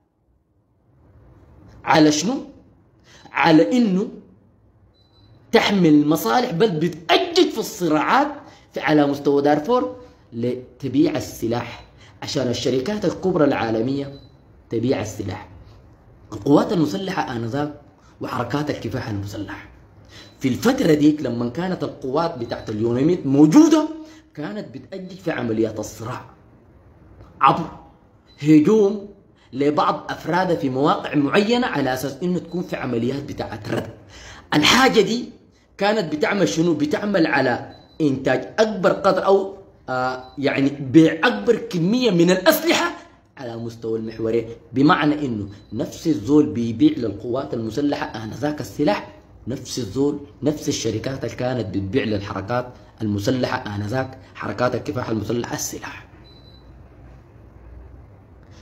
على شنو؟ على انه تحمي المصالح، بل بتأجج في الصراعات على مستوى دارفور لتبيع السلاح عشان الشركات الكبرى العالميه تبيع السلاح. القوات المسلحة آنذاك وحركات الكفاح المسلح في الفترة ديك لما كانت القوات بتاعت اليوناميد موجودة كانت بتأجج في عمليات الصراع عبر هجوم لبعض أفرادها في مواقع معينة على أساس إنه تكون في عمليات بتاعت رد. الحاجة دي كانت بتعمل شنو؟ بتعمل على إنتاج أكبر قدر أو يعني بيع أكبر كمية من الأسلحة على مستوى المحورين. بمعنى انه نفس الزول بيبيع للقوات المسلحه انذاك السلاح، نفس الزول نفس الشركات اللي كانت بتبيع للحركات المسلحه انذاك حركات الكفاح المسلح السلاح.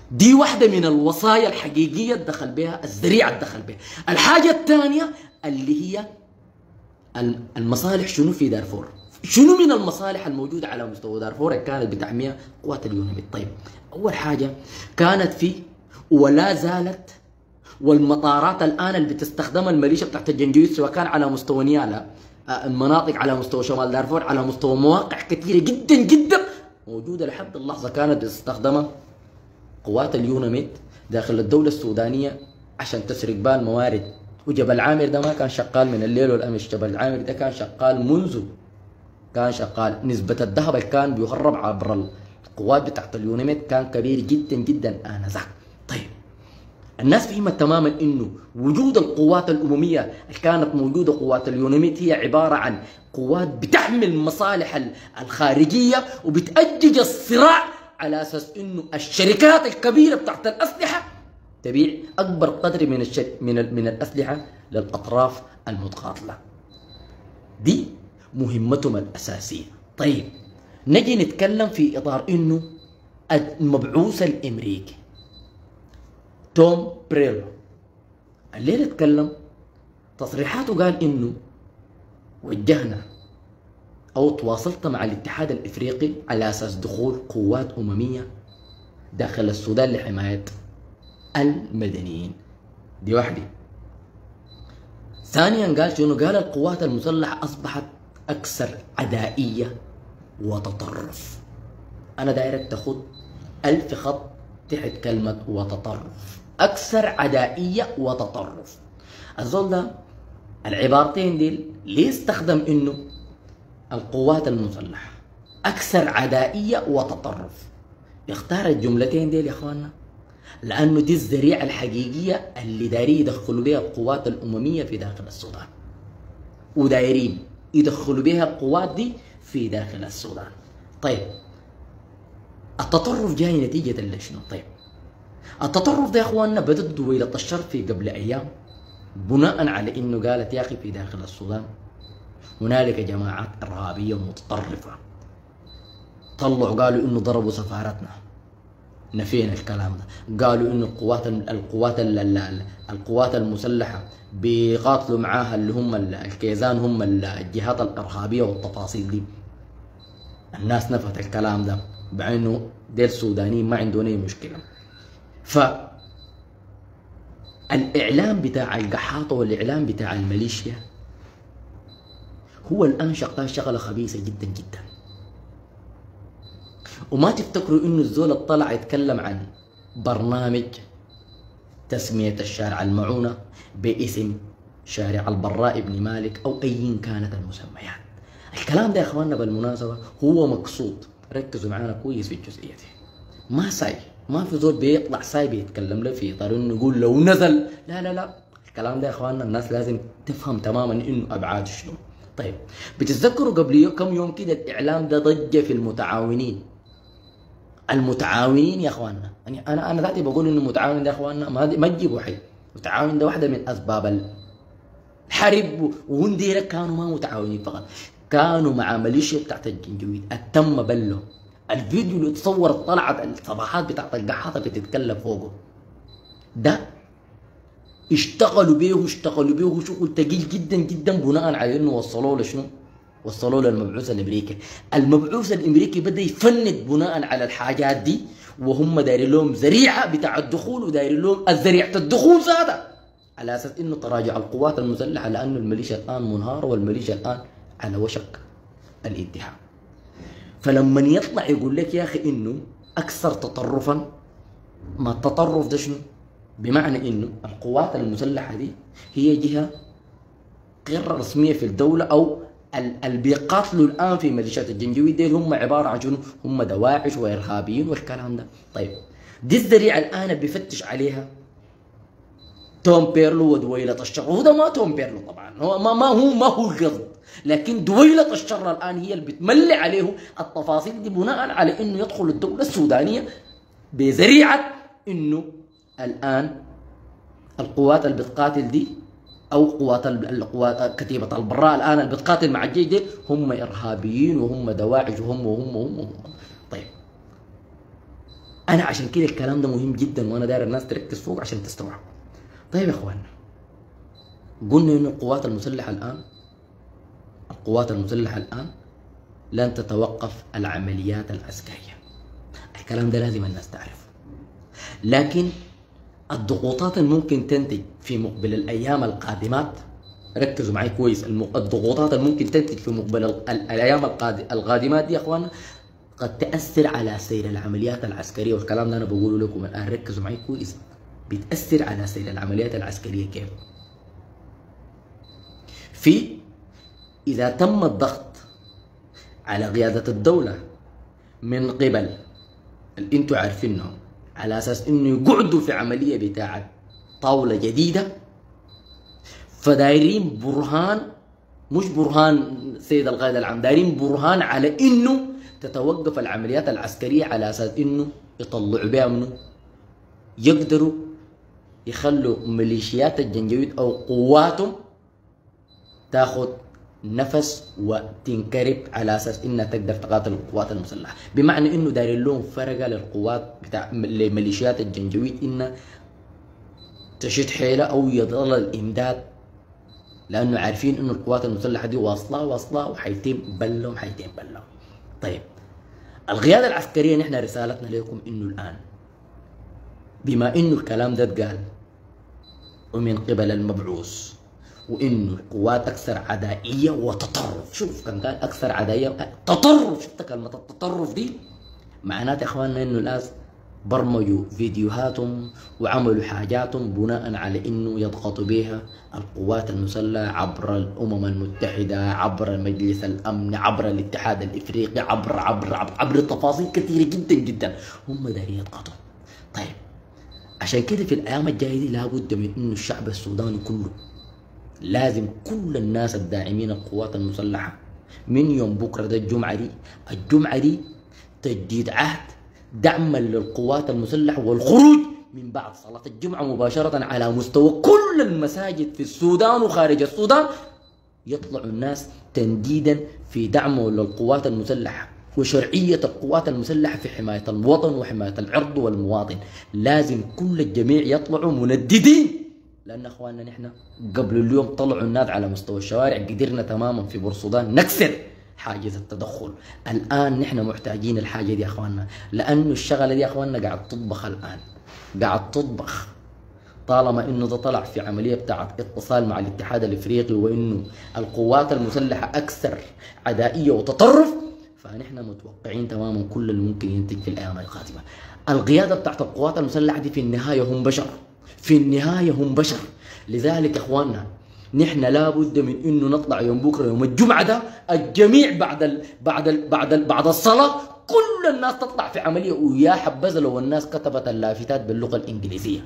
دي واحدة من الوصايا الحقيقية دخل بها الذريعة دخل بها. الحاجة الثانية اللي هي المصالح شنو في دارفور؟ شنو من المصالح الموجودة على مستوى دارفور كانت بتحميها قوات اليونميد؟ طيب أول حاجة كانت في ولا زالت، والمطارات الآن اللي بتستخدمها الميليشيا بتاعت الجنجويد سواء كان على مستوى نيالا، المناطق على مستوى شمال دارفور، على مستوى مواقع كثيرة جدا جدا موجودة لحد اللحظة كانت بتستخدمها قوات اليونميد داخل الدولة السودانية عشان تسرق بها الموارد. وجبل عامر ده ما كان شغال من الليل والأمس، جبل عامر ده كان شغال منذ كان شغال. نسبة الذهب اللي كان بيهرب عبر القوات بتاعت اليونميد كان كبير جدا جدا آنذاك. طيب الناس فهمت تماما انه وجود القوات الامميه اللي كانت موجوده قوات اليونميد هي عباره عن قوات بتحمي المصالح الخارجيه وبتأجج الصراع على اساس انه الشركات الكبيره بتاعت الاسلحه تبيع اكبر قدر من الاسلحه للاطراف المتقاتله. دي مهمتهم الاساسيه. طيب نجي نتكلم في اطار انه المبعوث الامريكي توم بريلو الليله اتكلم تصريحاته، قال انه وجهنا او تواصلت مع الاتحاد الافريقي على اساس دخول قوات امميه داخل السودان لحمايه المدنيين. دي واحده. ثانيا قال شنو؟ قال القوات المسلحه اصبحت اكثر عدائيه وتطرف. انا دايرك تاخد 1000 خط تحت كلمه وتطرف. اكثر عدائيه وتطرف. الزول ده العبارتين دي ليه استخدم انه القوات المسلحه اكثر عدائيه وتطرف؟ يختار الجملتين دي يا اخواننا لانه دي الذريعه الحقيقيه اللي دايرين يدخلوا بها القوات الامميه في داخل السودان، ودايرين يدخلوا بها القوات دي في داخل السودان. طيب التطرف جاي نتيجه لشنو؟ طيب التطرف ده يا اخواننا بدت دويلة الشرفي قبل ايام بناء على انه قالت يا اخي في داخل السودان هنالك جماعات ارهابيه متطرفه، طلعوا قالوا انه ضربوا سفارتنا، نفينا الكلام ده، قالوا انه القوات المسلحه بيقاتلوا معاها اللي هم الكيزان هم الجهات الارهابيه والتفاصيل دي. الناس نفت الكلام ده بانه ديل السودانيين ما عندهم اي مشكله. فالإعلام بتاع القحاطة والإعلام بتاع الميليشيا هو الآن شغال شغلة خبيثة جدا جدا. وما تفتكروا إنه الزول اطلع يتكلم عن برنامج تسمية الشارع المعونة باسم شارع البراء بن مالك أو أي كانت المسميات. الكلام ده يا إخواننا بالمناسبة هو مقصود، ركزوا معنا كويس في الجزئية دي. ما ساي ما في زول بيطلع ساي بيتكلم له في اطار انه يقول لو نزل، لا لا لا، الكلام ده يا اخواننا الناس لازم تفهم تماما انه ابعاده شنو. طيب بتتذكروا قبل كم يوم كده الاعلام ده ضج في المتعاونين. المتعاونين يا اخواننا، يعني انا ذاتي بقول انه المتعاون ده يا اخواننا ما تجيبوا حي. المتعاون ده واحده من اسباب الحرب، وهم ديرك كانوا ما متعاونين فقط، كانوا مع ميليشيا بتاعت الجنجويد. التم بله الفيديو اللي تصور طلعت الصفحات بتاعت القحاطه بتتكلم فوقه ده اشتغلوا بيه شغل ثقيل جدا جدا بناء على انه وصلوا له شنو؟ وصلوا له المبعوث الامريكي. المبعوث الامريكي بدا يفند بناء على الحاجات دي، وهم دايرين لهم ذريعه بتاع الدخول ودايرين لهم الذريعه الدخول زاده على اساس انه تراجع القوات المسلحه لانه الميليشيا الان منهاره والميليشيا الان على وشك الانتهاء. فلما يطلع يقول لك يا اخي انه اكثر تطرفا، ما التطرف ده شنو؟ بمعنى انه القوات المسلحه دي هي جهه غير رسميه في الدوله، او اللي بيقاتلوا الان في ميليشيات الجنجويد دي هم عباره عن شنو؟ هم دواعش وارهابيين والكلام ده. طيب دي الذريعه الان بيفتش عليها توم بيرلو ودويلة الشر، وده ما توم بيرلو طبعا، هو ما هو القصد، لكن دويلة الشر الآن هي اللي بتملي عليه التفاصيل دي بناء على إنه يدخل الدولة السودانية بذريعة إنه الآن القوات اللي بتقاتل دي أو القوات كتيبة البراء الآن اللي بتقاتل مع الجيش دي هم إرهابيين وهم دواعش وهم. طيب انا عشان كده الكلام ده مهم جدا، وانا داير الناس تركز فوق عشان تستوعب. طيب يا اخواننا، قلنا ان القوات المسلحه الان لن تتوقف العمليات العسكريه. الكلام ده لازم الناس تعرفه. لكن الضغوطات الممكن تنتج في مقبل الايام القادمات، ركزوا معي كويس، الضغوطات الممكن تنتج في مقبل الايام القادمات دي يا اخواننا قد تأثر على سير العمليات العسكرية. والكلام ده أنا بقوله لكم الآن، ركزوا معي كويس. بتأثر على سير العمليات العسكرية كيف؟ إذا تم الضغط على قيادة الدولة من قبل اللي انتوا عارفينهم على أساس إنه يقعدوا في عملية بتاعة طاولة جديدة، فدايرين برهان، مش برهان سيد القائد العام، دايرين برهان على إنه تتوقف العمليات العسكرية على أساس إنه يطلعوا بها منه، يقدروا يخلوا ميليشيات الجنجويد أو قواتهم تاخذ نفس وتنكرب على أساس إنها تقدر تقاتل القوات المسلحة. بمعنى إنه دايرين لهم فرقة للقوات بتاع لميليشيات الجنجويد إنها تشد حيلة أو يضل الإمداد، لأنه عارفين إنه القوات المسلحة دي واصلة وحيتم بلهم. طيب القيادة العسكرية، نحن رسالتنا لكم إنه الآن بما إنه الكلام ده اتقال ومن قبل المبعوث، وإنه القوات أكثر عدائية وتطرف، شوف كان قال أكثر عدائية تطرف، شفت كلمة التطرف دي؟ معناته يا إخواننا إنه الناس برمجوا فيديوهاتهم وعملوا حاجاتهم بناء على إنه يضغطوا بها القوات المسلحة عبر الأمم المتحدة، عبر مجلس الأمن، عبر الاتحاد الإفريقي، عبر تفاصيل كثيرة جدا جدا هم دايرين يضغطوا. طيب عشان كده في الأيام الجاية دي لابد من إنه الشعب السوداني كله، لازم كل الناس الداعمين القوات المسلحة من يوم بكرة ده الجمعة دي تجديد عهد دعما للقوات المسلحة والخروج من بعد صلاة الجمعة مباشرة على مستوى كل المساجد في السودان وخارج السودان، يطلع الناس تنديدا في دعمه للقوات المسلحة وشرعية القوات المسلحة في حماية الوطن وحماية العرض والمواطن. لازم كل الجميع يطلعوا منددين، لأن أخواننا نحن قبل اليوم طلعوا الناس على مستوى الشوارع، قدرنا تماما في بورسودان نكسر حاجز التدخل. الآن نحن محتاجين الحاجة دي يا أخواننا، لأنه الشغلة دي يا أخواننا قاعد تطبخ الآن، قاعد تطبخ. طالما إنه ده طلع في عملية بتاعت اتصال مع الاتحاد الإفريقي وإنه القوات المسلحة أكثر عدائية وتطرف، فنحن متوقعين تماما كل اللي ممكن ينتج في الأيام القادمة. القيادة بتاعت القوات المسلحة دي في النهاية هم بشر، لذلك يا أخواننا نحن لابد من انه نطلع يوم بكره يوم الجمعه ده الجميع بعد الصلاه كل الناس تطلع في عمليه. ويا حبذا لو الناس كتبت اللافتات باللغه الانجليزيه،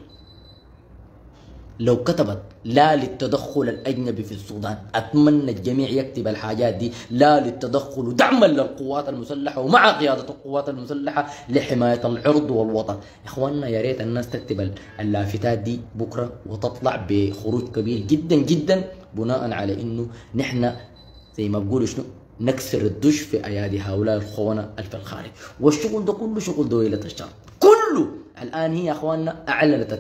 لو كتبت لا للتدخل الاجنبي في السودان، اتمنى الجميع يكتب الحاجات دي، لا للتدخل دعما للقوات المسلحه ومع قياده القوات المسلحه لحمايه العرض والوطن. يا اخواننا يا ريت الناس تكتب اللافتات دي بكره وتطلع بخروج كبير جدا جدا بناء على انه نحن زي ما بقولوا شنو نكسر الدش في ايادي هؤلاء الخونه في الخارج. والشغل ده كله شغل دويله الشر كله. الان هي يا اخواننا اعلنت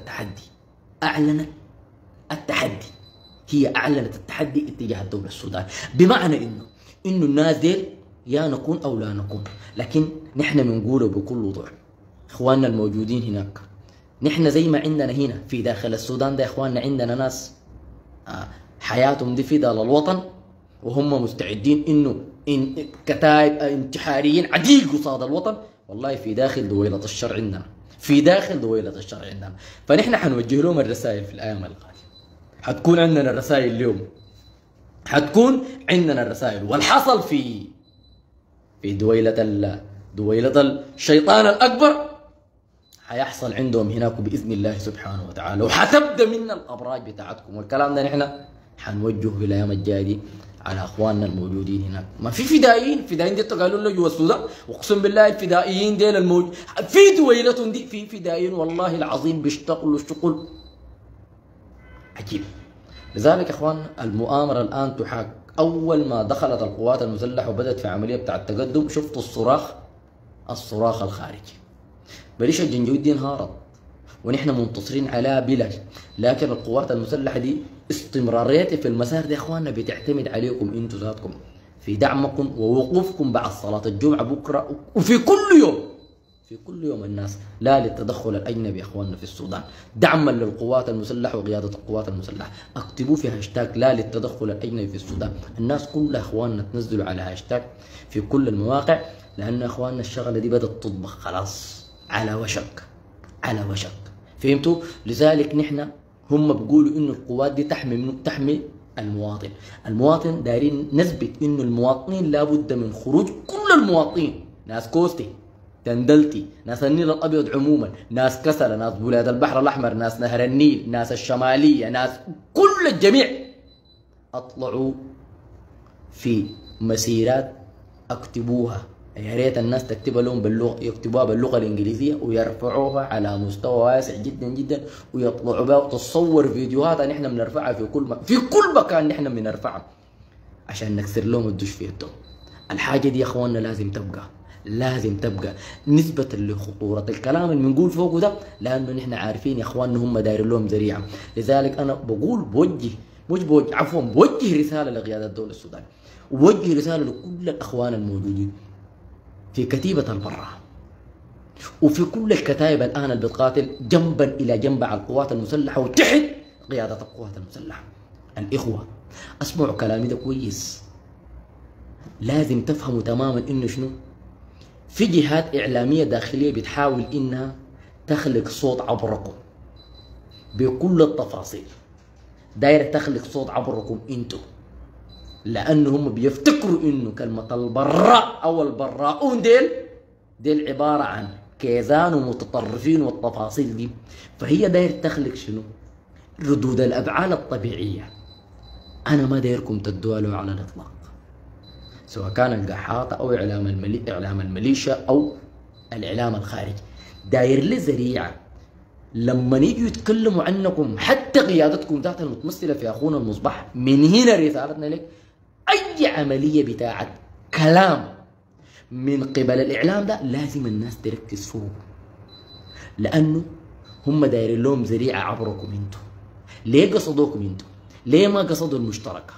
التحدي اتجاه الدولة السودان، بمعنى انه الناس ديل يا نكون او لا نكون. لكن نحن بنقوله بكل وضوح اخواننا الموجودين هناك، نحن زي ما عندنا هنا في داخل السودان ده يا اخواننا عندنا ناس حياتهم دي فداء للوطن وهم مستعدين انه كتائب انتحاريين عديل قصاد الوطن. والله في داخل دويلة الشر عندنا، فنحن حنوجه لهم الرسائل في الايام القادمة. حتكون عندنا الرسائل اليوم، والحصل في دويلة الشيطان الأكبر حيحصل عندهم هناك بإذن الله سبحانه وتعالى، وحتبدأ منا الأبراج بتاعتكم. والكلام ده نحن حنوجه في الأيام الجاية دي على أخواننا الموجودين هناك. ما في فدائيين دي قالوا لنا جوا السودان، واقسم بالله الفدائيين ديل في دويلتهم دي في فدائيين والله العظيم بيشتغلوا شغل عجيب. لذلك يا اخوان المؤامره الان تحاك. اول ما دخلت القوات المسلحه وبدات في عمليه بتاع التقدم، شفتوا الصراخ الخارجي. ميليشيا الجنجويد دي انهارت ونحن منتصرين عليها بلاش، لكن القوات المسلحه دي استمراريتها في المسار ده يا اخواننا بتعتمد عليكم انتم ذاتكم في دعمكم ووقوفكم بعد صلاه الجمعه بكره وفي كل يوم، في كل يوم الناس لا للتدخل الاجنبي يا اخواننا في السودان، دعما للقوات المسلحه وقياده القوات المسلحه، اكتبوا في هاشتاج لا للتدخل الاجنبي في السودان، الناس كلها اخواننا تنزلوا على هاشتاج في كل المواقع، لان اخواننا الشغله دي بدات تطبخ خلاص على وشك، على وشك، فهمتوا؟ لذلك نحن هم بيقولوا انه القوات دي تحمي منه، تحمي المواطن، المواطن دايرين نثبت انه المواطنين لابد من خروج كل المواطنين، ناس كوستي، تندلتي، ناس النيل الابيض عموما، ناس كسلة، ناس بلاد البحر الاحمر، ناس نهر النيل، ناس الشماليه، ناس كل الجميع اطلعوا في مسيرات اكتبوها، يا ريت الناس تكتبها لهم باللغه، يكتبوها باللغه الانجليزيه ويرفعوها على مستوى واسع جدا جدا ويطلعوا بها وتصور فيديوهات نحن بنرفعها في كل مكان نحن بنرفعها عشان نكسر لهم الدش في يدهم. الحاجه دي يا اخواننا لازم تبقى، لازم تبقى نسبة لخطورة الكلام اللي بنقول فوقه ده، لأنه نحن عارفين يا إخواننا هم دايرين لهم ذريعة، لذلك أنا بقول بوجه رسالة لقيادة الدولة السودانية، وبوجه رسالة لكل الأخوان الموجودين في كتيبة البراء وفي كل الكتائب الآن اللي بتقاتل جنبا إلى جنب على القوات المسلحة وتحت قيادة القوات المسلحة. الإخوة اسمعوا كلامي ده كويس، لازم تفهموا تماما إنه شنو؟ في جهات إعلامية داخلية بتحاول إنها تخلق صوت عبركم بكل التفاصيل، دايرة تخلق صوت عبركم انتو، لأنه هم بيفتكروا إنه كلمة البراء أو البراؤون ديل عبارة عن كيزان ومتطرفين والتفاصيل دي، فهي دايرة تخلق شنو؟ ردود الأفعال الطبيعية. أنا ما دايركم تدوا له على الإطلاق، سواء كان القحاطة أو إعلام الميليشيا أو الإعلام الخارجي، داير لي ذريعة لما يجوا يتكلموا عنكم حتى قيادتكم ذات المتمثلة في أخونا المصباح. من هنا رسالتنا لك، أي عملية بتاعت كلام من قبل الإعلام ده لازم الناس تركز فوق، لأنه هم دايرين لهم ذريعة عبركم انتم. ليه قصدوكم انتم؟ ليه ما قصدوا المشتركة؟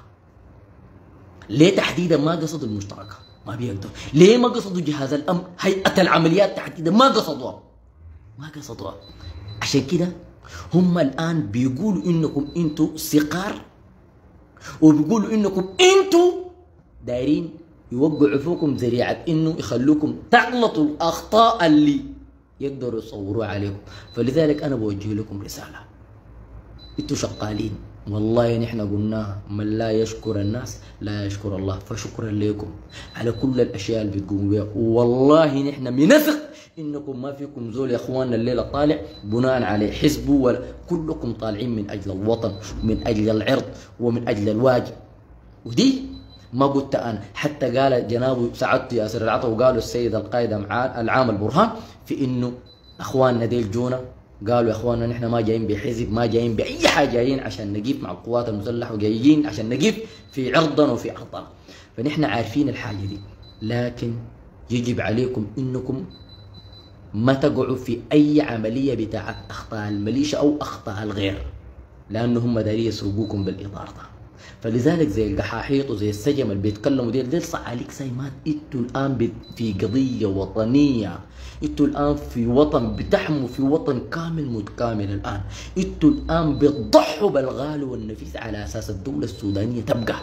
ليه تحديدا ما قصدوا المشتركة؟ ما بيقدروا. ليه ما قصدوا جهاز الأمن، هيئة العمليات تحديدا ما قصدوها؟ ما قصدوها. عشان كده هم الآن بيقولوا إنكم أنتوا صقار، وبيقولوا إنكم أنتوا دايرين يوقعوا فيكم ذريعة إنه يخلوكم تغلطوا الأخطاء اللي يقدروا يصوروها عليكم. فلذلك أنا بوجه لكم رسالة، أنتوا شغالين، والله نحن قلناها، من لا يشكر الناس لا يشكر الله، فشكرا لكم على كل الاشياء اللي بتقوموا بها، والله نحن بنثق انكم ما فيكم زول يا اخواننا الليله طالع بناء على حزبه، ولا كلكم طالعين من اجل الوطن ومن اجل العرض ومن اجل الواجب. ودي ما قلت انا، حتى قال جنابه سعادته ياسر العطا وقالوا السيد القائد العام البرهان في انه اخواننا ديل جونا قالوا يا اخواننا نحن ما جايين بحزب، ما جايين باي حاجه، جايين عشان نقيف مع القوات المسلحه وجايين عشان نقيف في عرضنا وفي ارضنا. فنحن عارفين الحاجه دي، لكن يجب عليكم انكم ما تقعوا في اي عمليه بتاعت اخطاء الميليشيا او اخطاء الغير، لانه هم دارين يسوقوكم بالاطار ده. فلذلك زي القحاحيط وزي السجم اللي بيتكلموا ديل صح عليك سايمات، انتوا الان في قضيه وطنيه، انتوا الان في وطن بتحموا في وطن كامل متكامل. الان انتوا الان بتضحوا بالغالي والنفيس على اساس الدوله السودانيه تبقى،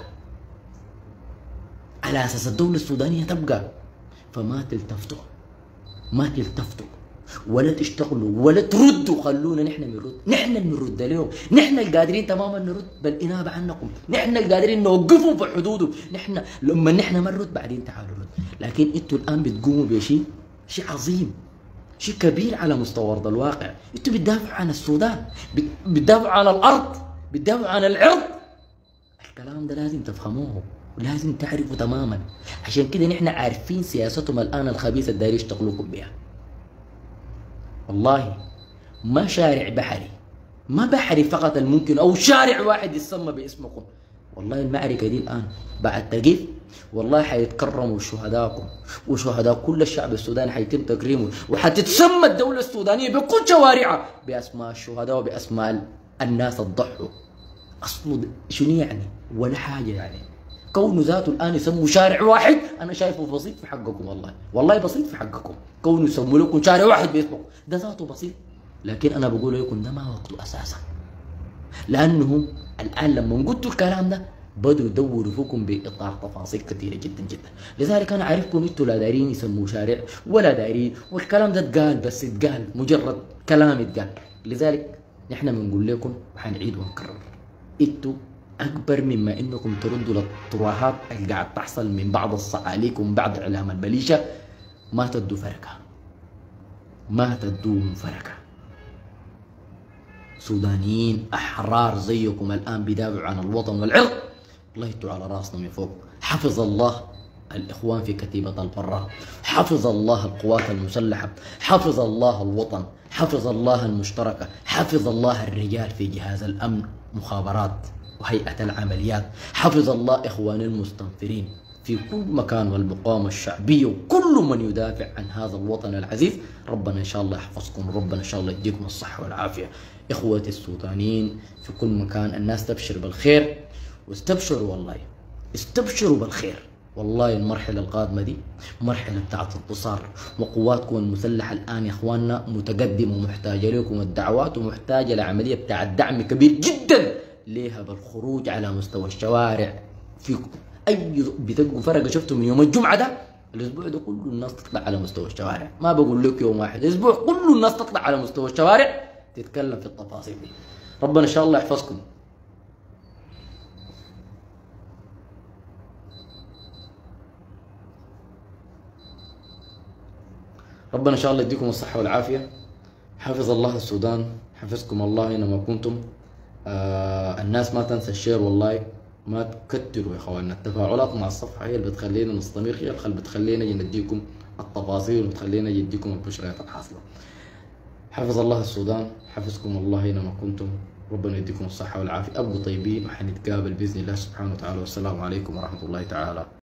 على اساس الدوله السودانيه تبقى. فما تلتفتوا، ما تلتفتوا ولا تشتغلوا ولا تردوا، خلونا نحن بنرد، نحن اللي بنرد لهم، نحن القادرين تماما نرد بالانابه عنكم، نحن القادرين نوقفهم في حدودهم، نحن لما نحن ما نرد بعدين تعالوا رد. لكن انتوا الان بتقوموا بشيء عظيم، شيء كبير على مستوى ارض الواقع. انتوا بتدافعوا عن السودان، بتدافعوا عن الارض، بتدافعوا عن العرض. الكلام ده لازم تفهموه ولازم تعرفوا تماما. عشان كده نحن عارفين سياستهم الان الخبيثه اللي دايرين يشتغلوكم بها. والله ما شارع بحري، ما بحري فقط الممكن او شارع واحد يسمى باسمكم. والله المعركه دي الان بعد تقيف والله حيتكرموا شهداءكم وشهداء كل الشعب السوداني حيتم تكريمه، وحتتسمى الدولة السودانية بكل شوارعها بأسماء الشهداء وبأسماء الناس الضحوا. أصله شنو يعني؟ ولا حاجة يعني. كونه ذاته الآن يسموا شارع واحد أنا شايفه بسيط في حقكم، والله بسيط في حقكم. كونه يسموا لكم شارع واحد باسمكم ده ذاته بسيط، لكن أنا بقول لكم ده ما وقته أساسا، لأنهم الآن لما قلت الكلام ده بدوا يدوروا فيكم بإطلاق تفاصيل كثيرة جدا جدا. لذلك أنا عارفكم أنتوا لا دايرين يسموا شارع ولا دايرين، والكلام ده اتقال بس اتقال مجرد كلام اتقال. لذلك نحن بنقول لكم وحنعيد ونكرر، انتوا أكبر مما إنكم تردوا للترهات اللي قاعد تحصل من بعض الصعاليك ومن بعض إعلام البليشة. ما تدوا فرقة، ما تدوا فرقة. سودانيين أحرار زيكم الآن بيدافعوا عن الوطن والعرض، الله يدوا على راسنا من فوق. حفظ الله الإخوان في كتيبة البراء، حفظ الله القوات المسلحة، حفظ الله الوطن، حفظ الله المشتركة، حفظ الله الرجال في جهاز الأمن مخابرات وهيئة العمليات، حفظ الله إخوان المستنفرين في كل مكان والمقاومة الشعبية وكل من يدافع عن هذا الوطن العزيز. ربنا إن شاء الله يحفظكم، وربنا إن شاء الله يديكم الصحة والعافية. إخوتي السودانيين في كل مكان، الناس تبشر بالخير، واستبشروا والله، استبشروا بالخير. والله المرحلة القادمة دي مرحلة بتاعت انتصار، وقواتكم المسلحة الآن يا إخواننا متقدمة ومحتاجة لكم الدعوات، ومحتاجة لعملية بتاعت دعم كبير جدا ليها بالخروج على مستوى الشوارع. في أي بتلقوا فرقة شفتوا من يوم الجمعة ده، الأسبوع ده كله الناس تطلع على مستوى الشوارع. ما بقول لك يوم واحد، أسبوع كله الناس تطلع على مستوى الشوارع تتكلم في التفاصيل دي. ربنا إن شاء الله يحفظكم. ربنا إن شاء الله يديكم الصحة والعافية. حفظ الله السودان، حفظكم الله أينما كنتم. الناس ما تنسى الشير، والله ما تكتروا يا اخواننا. التفاعلات مع الصفحة هي اللي بتخلينا نستمر، هي اللي بتخلينا نديكم التفاصيل وبتخلينا نديكم البشريات الحاصلة. حفظ الله السودان، حفظكم الله أينما كنتم. ربنا يديكم الصحة والعافية. أبقوا طيبين، وحنتقابل بإذن الله سبحانه وتعالى. والسلام عليكم ورحمة الله تعالى